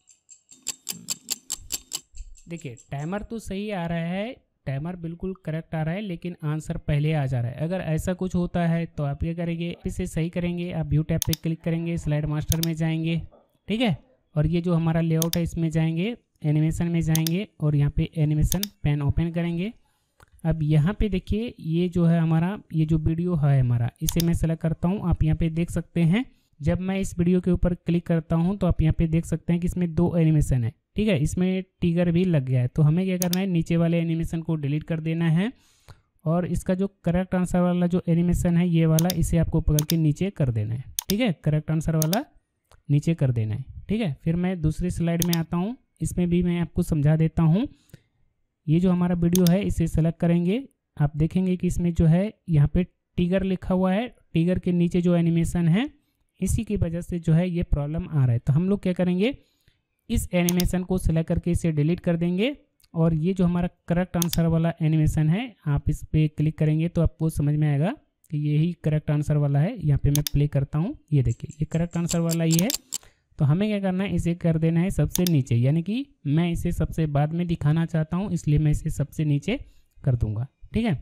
देखिए टाइमर तो सही आ रहा है, टाइमर बिल्कुल करेक्ट आ रहा है लेकिन आंसर पहले आ जा रहा है। अगर ऐसा कुछ होता है तो आप क्या करेंगे, इसे सही करेंगे, आप व्यू टैब पे क्लिक करेंगे, स्लाइड मास्टर में जाएंगे। ठीक है, और ये जो हमारा लेआउट है इसमें जाएंगे, एनिमेशन में जाएंगे और यहाँ पे एनिमेशन पेन ओपन करेंगे। अब यहाँ पे देखिए ये जो है हमारा, ये जो वीडियो है हमारा, इसे मैं सेलेक्ट करता हूँ। आप यहाँ पे देख सकते हैं जब मैं इस वीडियो के ऊपर क्लिक करता हूँ तो आप यहाँ पे देख सकते हैं कि इसमें 2 एनिमेशन है। ठीक है, इसमें टिगर भी लग गया है। तो हमें क्या करना है, नीचे वाले एनिमेशन को डिलीट कर देना है और इसका जो करेक्ट आंसर वाला जो एनिमेशन है ये वाला, इसे आपको पकड़ के नीचे कर देना है। ठीक है, करेक्ट आंसर वाला नीचे कर देना है। ठीक है, फिर मैं दूसरी स्लाइड में आता हूँ, इसमें भी मैं आपको समझा देता हूँ। ये जो हमारा वीडियो है इसे सेलेक्ट करेंगे, आप देखेंगे कि इसमें जो है यहाँ पे टिगर लिखा हुआ है, टिगर के नीचे जो एनिमेशन है इसी की वजह से जो है ये प्रॉब्लम आ रहा है। तो हम लोग क्या करेंगे, इस एनिमेशन को सेलेक्ट करके इसे डिलीट कर देंगे और ये जो हमारा करेक्ट आंसर वाला एनिमेशन है आप इस पर क्लिक करेंगे तो आपको समझ में आएगा कि यही करेक्ट आंसर वाला है। यहाँ पे मैं प्ले करता हूँ, ये देखिए ये करेक्ट आंसर वाला ही है। तो हमें क्या करना है, इसे कर देना है सबसे नीचे, यानी कि मैं इसे सबसे बाद में दिखाना चाहता हूँ इसलिए मैं इसे सबसे नीचे कर दूंगा। ठीक है,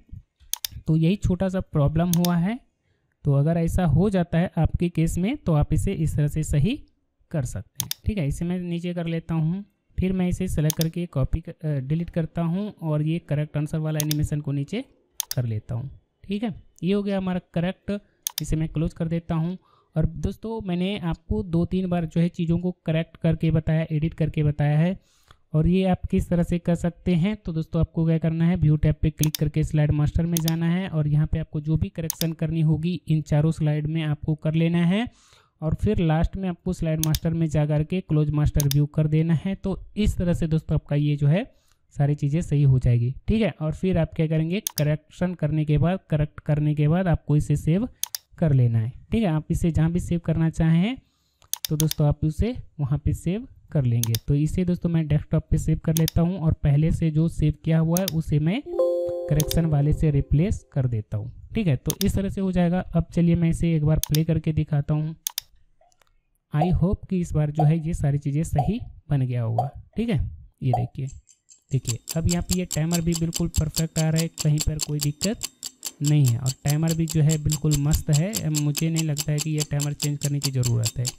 तो यही छोटा सा प्रॉब्लम हुआ है। तो अगर ऐसा हो जाता है आपके केस में तो आप इसे इस तरह से सही कर सकते हैं। ठीक है, इसे मैं नीचे कर लेता हूँ, फिर मैं इसे सेलेक्ट करके कॉपी डिलीट करता हूँ और ये करेक्ट आंसर वाला एनिमेशन को नीचे कर लेता हूँ। ठीक है, ये हो गया हमारा करेक्ट, इसे मैं क्लोज कर देता हूँ। और दोस्तों मैंने आपको 2-3 बार जो है चीज़ों को करेक्ट करके बताया, एडिट करके बताया है और ये आप किस तरह से कर सकते हैं। तो दोस्तों आपको क्या करना है, व्यू टैब पे क्लिक करके स्लाइड मास्टर में जाना है और यहाँ पे आपको जो भी करेक्शन करनी होगी इन चारों स्लाइड में आपको कर लेना है और फिर लास्ट में आपको स्लाइड मास्टर में जा कर के क्लोज मास्टर व्यू कर देना है। तो इस तरह से दोस्तों आपका ये जो है सारी चीज़ें सही हो जाएगी। ठीक है, और फिर आप क्या करेंगे, करेक्शन करने के बाद, करेक्ट करने के बाद आपको इसे सेव कर लेना है। ठीक है, आप इसे जहाँ भी सेव करना चाहें तो दोस्तों आप इसे वहाँ पे सेव कर लेंगे। तो इसे दोस्तों मैं डेस्कटॉप पे सेव कर लेता हूँ और पहले से जो सेव किया हुआ है उसे मैं करेक्शन वाले से रिप्लेस कर देता हूँ। ठीक है, तो इस तरह से हो जाएगा। अब चलिए मैं इसे एक बार प्ले करके दिखाता हूँ। आई होप कि इस बार जो है ये सारी चीज़ें सही बन गया होगा। ठीक है, ये देखिए अब यहाँ पे ये टाइमर भी बिल्कुल परफेक्ट आ रहा है, कहीं पर कोई दिक्कत नहीं है और टाइमर भी जो है बिल्कुल मस्त है। मुझे नहीं लगता है कि ये टाइमर चेंज करने की ज़रूरत है।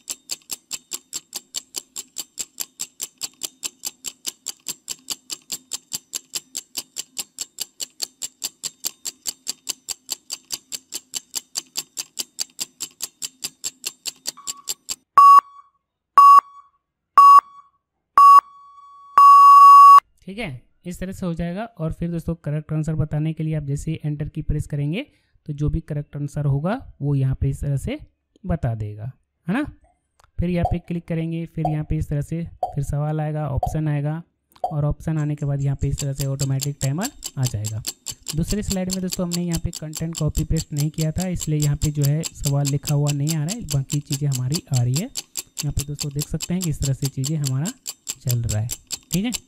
ठीक है, इस तरह से हो जाएगा। और फिर दोस्तों करेक्ट आंसर बताने के लिए आप जैसे ही एंटर की प्रेस करेंगे तो जो भी करेक्ट आंसर होगा वो यहाँ पे इस तरह से बता देगा, है ना। फिर यहाँ पे क्लिक करेंगे, फिर यहाँ पे इस तरह से फिर सवाल आएगा, ऑप्शन आएगा और ऑप्शन आने के बाद यहाँ पे इस तरह से ऑटोमेटिक टाइमर आ जाएगा। दूसरी स्लाइड में दोस्तों हमने यहाँ पे कंटेंट कॉपी पेस्ट नहीं किया था, इसलिए यहाँ पे जो है सवाल लिखा हुआ नहीं आ रहा है, बाकी चीज़ें हमारी आ रही है। यहाँ पे दोस्तों देख सकते हैं कि इस तरह से चीज़ें हमारा चल रहा है। ठीक है,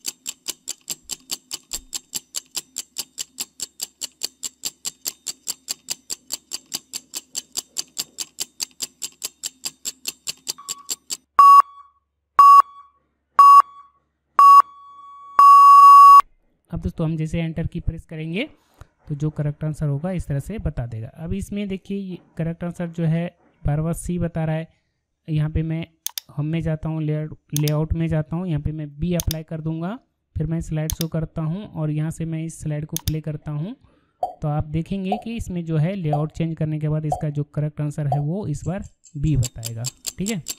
अब दोस्तों हम जैसे एंटर की प्रेस करेंगे तो जो करेक्ट आंसर होगा इस तरह से बता देगा। अब इसमें देखिए करेक्ट आंसर जो है बार सी बता रहा है। यहाँ पे मैं होम में जाता हूँ, लेआउट में जाता हूँ, यहाँ पे मैं बी अप्लाई कर दूंगा, फिर मैं स्लाइड शो करता हूँ और यहाँ से मैं इस स्लाइड को प्ले करता हूँ तो आप देखेंगे कि इसमें जो है लेआउट चेंज करने के बाद इसका जो करेक्ट आंसर है वो इस बार बी बताएगा। ठीक है,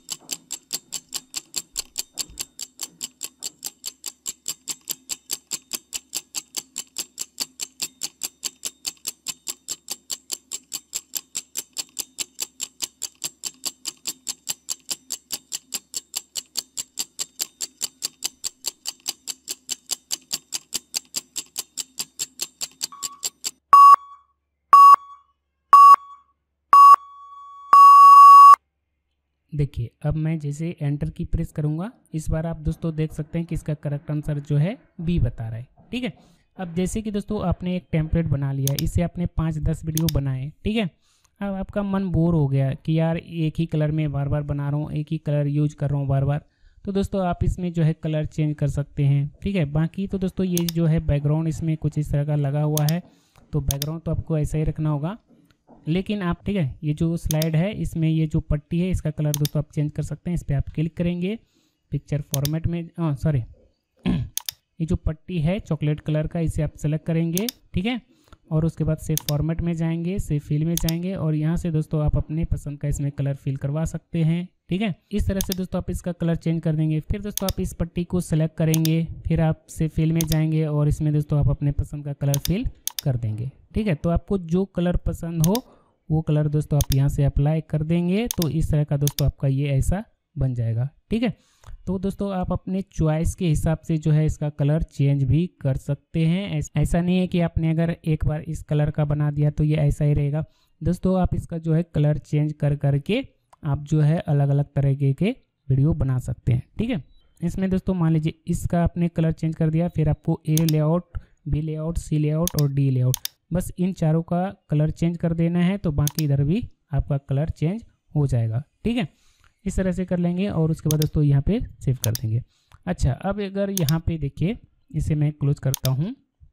देखिए अब मैं जैसे एंटर की प्रेस करूंगा इस बार आप दोस्तों देख सकते हैं कि इसका करेक्ट आंसर जो है बी बता रहा है। ठीक है, अब जैसे कि दोस्तों आपने एक टेम्पलेट बना लिया, इससे आपने 5-10 वीडियो बनाए। ठीक है, अब आपका मन बोर हो गया कि यार एक ही कलर में बार बार बना रहा हूँ, एक ही कलर यूज कर रहा हूँ बार बार, तो दोस्तों आप इसमें जो है कलर चेंज कर सकते हैं। ठीक है, बाकी तो दोस्तों ये जो है बैकग्राउंड इसमें कुछ इस तरह का लगा हुआ है, तो बैकग्राउंड तो आपको ऐसा ही रखना होगा। लेकिन आप ठीक है ये जो स्लाइड है इसमें ये जो पट्टी है इसका कलर दोस्तों आप चेंज कर सकते हैं। इस पर आप क्लिक करेंगे, पिक्चर फॉर्मेट में सॉरी ये जो पट्टी है चॉकलेट कलर का इसे आप सेलेक्ट करेंगे। ठीक है, और उसके बाद सेव फॉर्मेट में जाएंगे, सेव फिल में जाएंगे और यहाँ से दोस्तों आप अपने पसंद का इसमें कलर फिल करवा सकते हैं। ठीक है, इस तरह से दोस्तों आप इसका कलर चेंज कर देंगे। फिर दोस्तों आप इस पट्टी को सेलेक्ट करेंगे, फिर आप सेव फिल में जाएंगे और इसमें दोस्तों आप अपने पसंद का कलर फिल कर देंगे। ठीक है, तो आपको जो कलर पसंद हो वो कलर दोस्तों आप यहाँ से अप्लाई कर देंगे तो इस तरह का दोस्तों आपका ये ऐसा बन जाएगा। ठीक है, तो दोस्तों आप अपने चॉइस के हिसाब से जो है इसका कलर चेंज भी कर सकते हैं। ऐसा नहीं है कि आपने अगर एक बार इस कलर का बना दिया तो ये ऐसा ही रहेगा। दोस्तों आप इसका जो है कलर चेंज कर करके आप जो है अलग अलग तरह के वीडियो बना सकते हैं। ठीक है, इसमें दोस्तों मान लीजिए इसका आपने कलर चेंज कर दिया, फिर आपको A layout, B layout, C layout और डी लेआउट, बस इन चारों का कलर चेंज कर देना है तो बाकी इधर भी आपका कलर चेंज हो जाएगा। ठीक है, इस तरह से कर लेंगे और उसके बाद दोस्तों यहाँ पे सेव कर देंगे। अच्छा, अब अगर यहाँ पे देखिए इसे मैं क्लोज करता हूँ।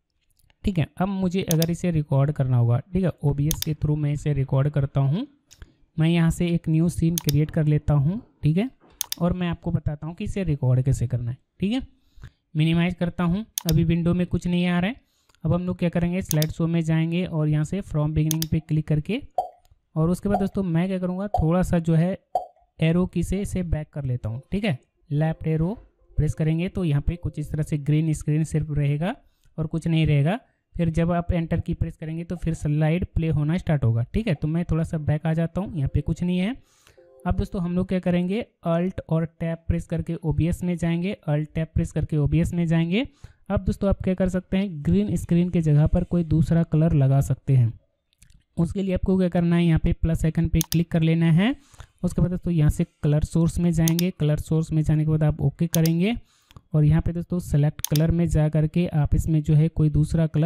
ठीक है, अब मुझे अगर इसे रिकॉर्ड करना होगा, ठीक है, OBS के थ्रू मैं इसे रिकॉर्ड करता हूँ। मैं यहाँ से एक न्यू सीन क्रिएट कर लेता हूँ। ठीक है, और मैं आपको बताता हूँ कि इसे रिकॉर्ड कैसे करना है। ठीक है, मिनिमाइज करता हूँ, अभी विंडो में कुछ नहीं आ रहा है। अब हम लोग क्या करेंगे, स्लाइड शो में जाएंगे और यहाँ से फ्रॉम बिगिनिंग पे क्लिक करके और उसके बाद दोस्तों मैं क्या करूँगा, थोड़ा सा जो है एरो की से इसे बैक कर लेता हूँ। ठीक है, लेफ्ट एरो प्रेस करेंगे तो यहाँ पे कुछ इस तरह से ग्रीन स्क्रीन सिर्फ रहेगा और कुछ नहीं रहेगा। फिर जब आप एंटर की प्रेस करेंगे तो फिर स्लाइड प्ले होना स्टार्ट होगा। ठीक है, तो मैं थोड़ा सा बैक आ जाता हूँ, यहाँ पे कुछ नहीं है। अब दोस्तों हम लोग क्या करेंगे, अल्ट और टैब प्रेस करके OBS में जाएंगे, अल्ट टैब प्रेस करके OBS में जाएंगे। अब दोस्तों आप क्या कर सकते हैं, ग्रीन स्क्रीन के जगह पर कोई दूसरा कलर लगा सकते हैं। उसके लिए आपको क्या करना है, यहाँ पे प्लस आइकन पे क्लिक कर लेना है। उसके बाद दोस्तों यहाँ से कलर सोर्स में जाएंगे, कलर सोर्स में जाने के बाद आप ओके करेंगे और यहाँ पे दोस्तों सेलेक्ट कलर में जा करके आप इसमें जो है कोई दूसरा कलर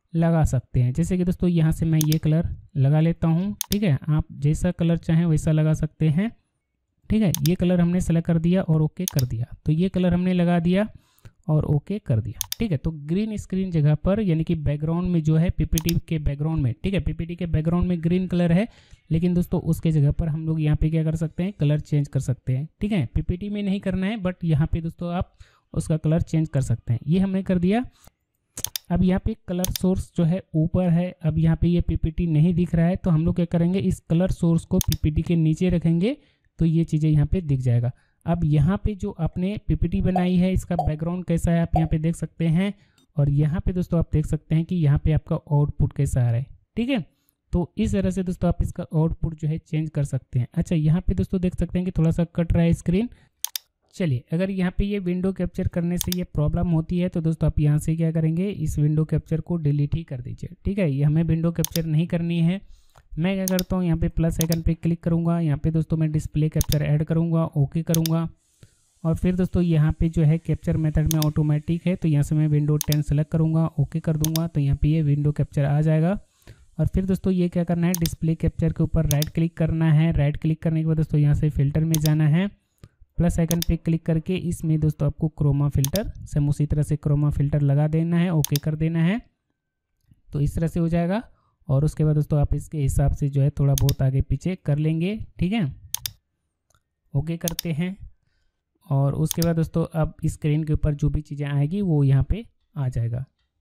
लगा सकते हैं। जैसे कि दोस्तों यहाँ से मैं ये कलर लगा लेता हूँ, ठीक है। आप जैसा कलर चाहें वैसा लगा सकते हैं, ठीक है। ये कलर हमने सेलेक्ट कर दिया और ओके कर दिया, तो ये कलर हमने लगा दिया और ओके कर दिया, ठीक है। तो ग्रीन स्क्रीन जगह पर यानी कि बैकग्राउंड में जो है पीपीटी के बैकग्राउंड में, ठीक है, पीपीटी के बैकग्राउंड में ग्रीन कलर है, लेकिन दोस्तों उसके जगह पर हम लोग यहाँ पे क्या कर सकते हैं, कलर चेंज कर सकते हैं, ठीक है। पीपीटी में नहीं करना है, बट यहाँ पे दोस्तों आप उसका कलर चेंज कर सकते हैं। ये हमने कर दिया। अब यहाँ पे कलर सोर्स जो है ऊपर है, अब यहाँ पे ये पीपीटी नहीं दिख रहा है, तो हम लोग क्या करेंगे, इस कलर सोर्स को पीपीटी के नीचे रखेंगे, तो ये चीज़ें यहाँ पे दिख जाएगा। अब यहाँ पे जो आपने पीपीटी बनाई है इसका बैकग्राउंड कैसा है आप यहाँ पे देख सकते हैं, और यहाँ पे दोस्तों आप देख सकते हैं कि यहाँ पे आपका आउटपुट कैसा आ रहा है, ठीक है। तो इस तरह से दोस्तों आप इसका आउटपुट जो है चेंज कर सकते हैं। अच्छा, यहाँ पे दोस्तों देख सकते हैं कि थोड़ा सा कट रहा है स्क्रीन। चलिए, अगर यहाँ पे ये विंडो कैप्चर करने से ये प्रॉब्लम होती है तो दोस्तों आप यहाँ से क्या करेंगे, इस विंडो कैप्चर को डिलीट ही कर दीजिए, ठीक है। ये हमें विंडो कैप्चर नहीं करनी है। मैं क्या करता हूँ, यहाँ पे प्लस आइकन पे क्लिक करूँगा, यहाँ पे दोस्तों मैं डिस्प्ले कैप्चर ऐड करूँगा, ओके करूँगा, और फिर दोस्तों यहाँ पे जो है कैप्चर मेथड में ऑटोमेटिक है, तो यहाँ से मैं विंडो 10 सेलेक्ट करूँगा, ओके कर दूँगा, तो यहाँ पे ये विंडो कैप्चर आ जाएगा। और फिर दोस्तों ये क्या करना है, डिस्प्ले कैप्चर के ऊपर राइट क्लिक करना है। राइट क्लिक करने के बाद दोस्तों यहाँ से फिल्टर में जाना है, प्लस आइकन पे क्लिक करके इसमें दोस्तों आपको क्रोमा फिल्टर, सेम उसी तरह से क्रोमा फिल्टर लगा देना है, ओके कर देना है, तो इस तरह से हो जाएगा। और उसके बाद दोस्तों आप इसके हिसाब से जो है थोड़ा बहुत आगे पीछे कर लेंगे, ठीक है, ओके करते हैं। और उसके बाद दोस्तों अब स्क्रीन के ऊपर जो भी चीज़ें आएगी वो यहाँ पे आ जाएगा।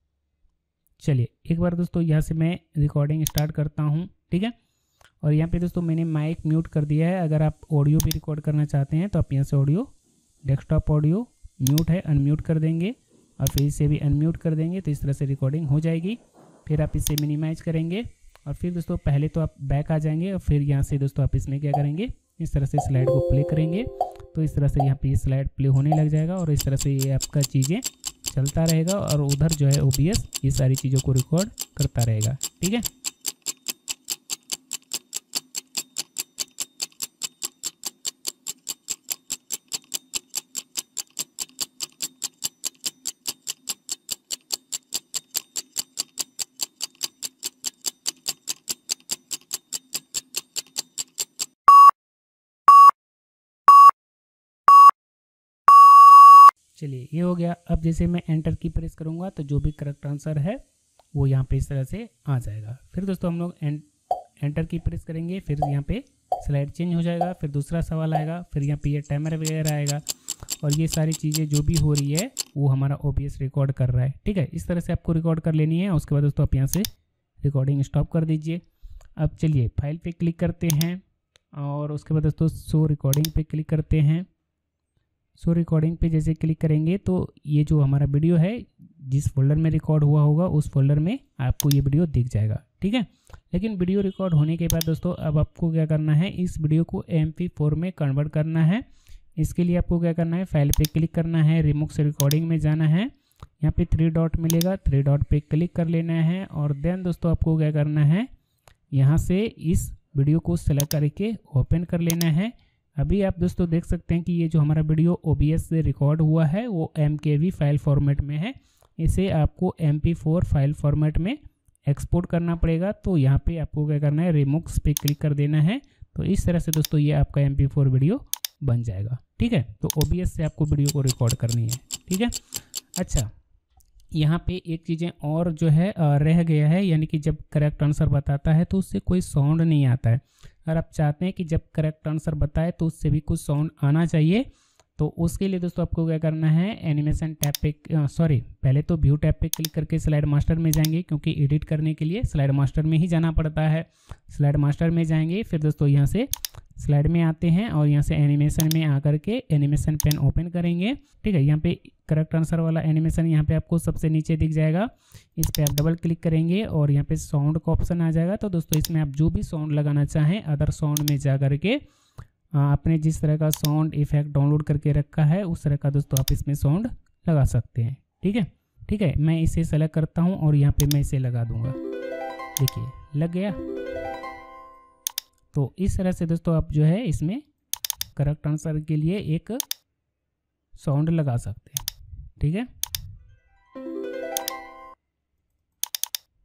चलिए एक बार दोस्तों यहाँ से मैं रिकॉर्डिंग स्टार्ट करता हूँ, ठीक है। और यहाँ पे दोस्तों मैंने माइक म्यूट कर दिया है। अगर आप ऑडियो भी रिकॉर्ड करना चाहते हैं तो आप यहाँ से ऑडियो, डेस्कटॉप ऑडियो म्यूट है, अनम्यूट कर देंगे और फिर इसे भी अनम्यूट कर देंगे, तो इस तरह से रिकॉर्डिंग हो जाएगी। फिर आप इसे मिनिमाइज करेंगे और फिर दोस्तों पहले तो आप बैक आ जाएंगे और फिर यहाँ से दोस्तों आप इसमें क्या करेंगे, इस तरह से स्लाइड को प्ले करेंगे, तो इस तरह से यहाँ पे ये स्लाइड प्ले होने लग जाएगा और इस तरह से ये आपका चीज़ें चलता रहेगा और उधर जो है OBS ये सारी चीज़ों को रिकॉर्ड करता रहेगा, ठीक है। चलिए ये हो गया। अब जैसे मैं एंटर की प्रेस करूंगा तो जो भी करेक्ट आंसर है वो यहाँ पे इस तरह से आ जाएगा। फिर दोस्तों हम लोग एंटर की प्रेस करेंगे, फिर यहाँ पे स्लाइड चेंज हो जाएगा, फिर दूसरा सवाल आएगा, फिर यहाँ पे ये टाइमर वगैरह आएगा और ये सारी चीज़ें जो भी हो रही है वो हमारा OBS रिकॉर्ड कर रहा है, ठीक है। इस तरह से आपको रिकॉर्ड कर लेनी है। उसके बाद दोस्तों आप यहाँ से रिकॉर्डिंग स्टॉप कर दीजिए। अब चलिए फाइल पे क्लिक करते हैं और उसके बाद दोस्तों शो रिकॉर्डिंग पे क्लिक करते हैं। शो रिकॉर्डिंग पे जैसे क्लिक करेंगे तो ये जो हमारा वीडियो है जिस फोल्डर में रिकॉर्ड हुआ होगा उस फोल्डर में आपको ये वीडियो दिख जाएगा, ठीक है। लेकिन वीडियो रिकॉर्ड होने के बाद दोस्तों अब आपको क्या करना है, इस वीडियो को MP4 में कन्वर्ट करना है। इसके लिए आपको क्या करना है, फाइल पे क्लिक करना है, रिमूव से रिकॉर्डिंग में जाना है, यहाँ पे 3 डॉट मिलेगा, 3 डॉट पे क्लिक कर लेना है और देन दोस्तों आपको क्या करना है, यहाँ से इस वीडियो को सेलेक्ट करके ओपन कर लेना है। अभी आप दोस्तों देख सकते हैं कि ये जो हमारा वीडियो OBS से रिकॉर्ड हुआ है वो MKV फाइल फॉर्मेट में है। इसे आपको MP4 फाइल फॉर्मेट में एक्सपोर्ट करना पड़ेगा। तो यहाँ पे आपको क्या करना है, रिमूव्स पे क्लिक कर देना है। तो इस तरह से दोस्तों ये आपका MP4 वीडियो बन जाएगा, ठीक है। तो OBS से आपको वीडियो को रिकॉर्ड करनी है, ठीक है। अच्छा, यहाँ पे एक चीज़ें और जो है रह गया है, यानी कि जब करेक्ट आंसर बताता है तो उससे कोई साउंड नहीं आता है। अगर आप चाहते हैं कि जब करेक्ट आंसर बताए तो उससे भी कुछ साउंड आना चाहिए, तो उसके लिए दोस्तों आपको क्या करना है, एनिमेशन टैब पे पहले तो व्यू टैब पे क्लिक करके स्लाइड मास्टर में जाएंगे, क्योंकि एडिट करने के लिए स्लाइड मास्टर में ही जाना पड़ता है। स्लाइड मास्टर में जाएंगे, फिर दोस्तों यहाँ से स्लाइड में आते हैं और यहाँ से एनिमेशन में आकर के एनिमेशन पेन ओपन करेंगे, ठीक है। यहाँ पे करेक्ट आंसर वाला एनिमेशन यहाँ पे आपको सबसे नीचे दिख जाएगा, इस पर आप डबल क्लिक करेंगे और यहाँ पे साउंड का ऑप्शन आ जाएगा। तो दोस्तों इसमें आप जो भी साउंड लगाना चाहें अदर साउंड में जा करके आपने जिस तरह का साउंड इफेक्ट डाउनलोड करके रखा है उस तरह का दोस्तों आप इसमें साउंड लगा सकते हैं, ठीक है। ठीक है, मैं इसे सेलेक्ट करता हूँ और यहाँ पे मैं इसे लगा दूंगा, देखिए लग गया। तो इस तरह से दोस्तों आप जो है इसमें करेक्ट आंसर के लिए एक साउंड लगा सकते हैं, ठीक है।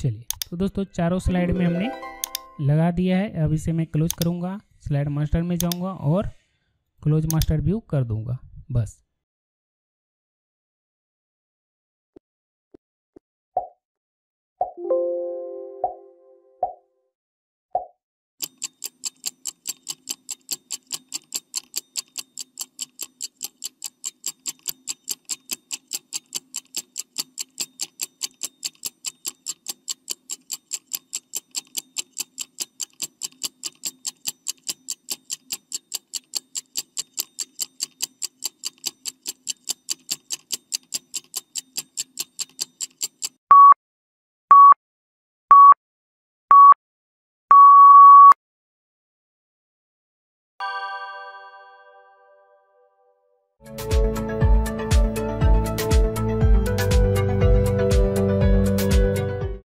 चलिए तो दोस्तों चारों स्लाइड में हमने लगा दिया है। अब इसे मैं क्लोज करूँगा, स्लाइड मास्टर में जाऊँगा और क्लोज मास्टर व्यू कर दूँगा बस।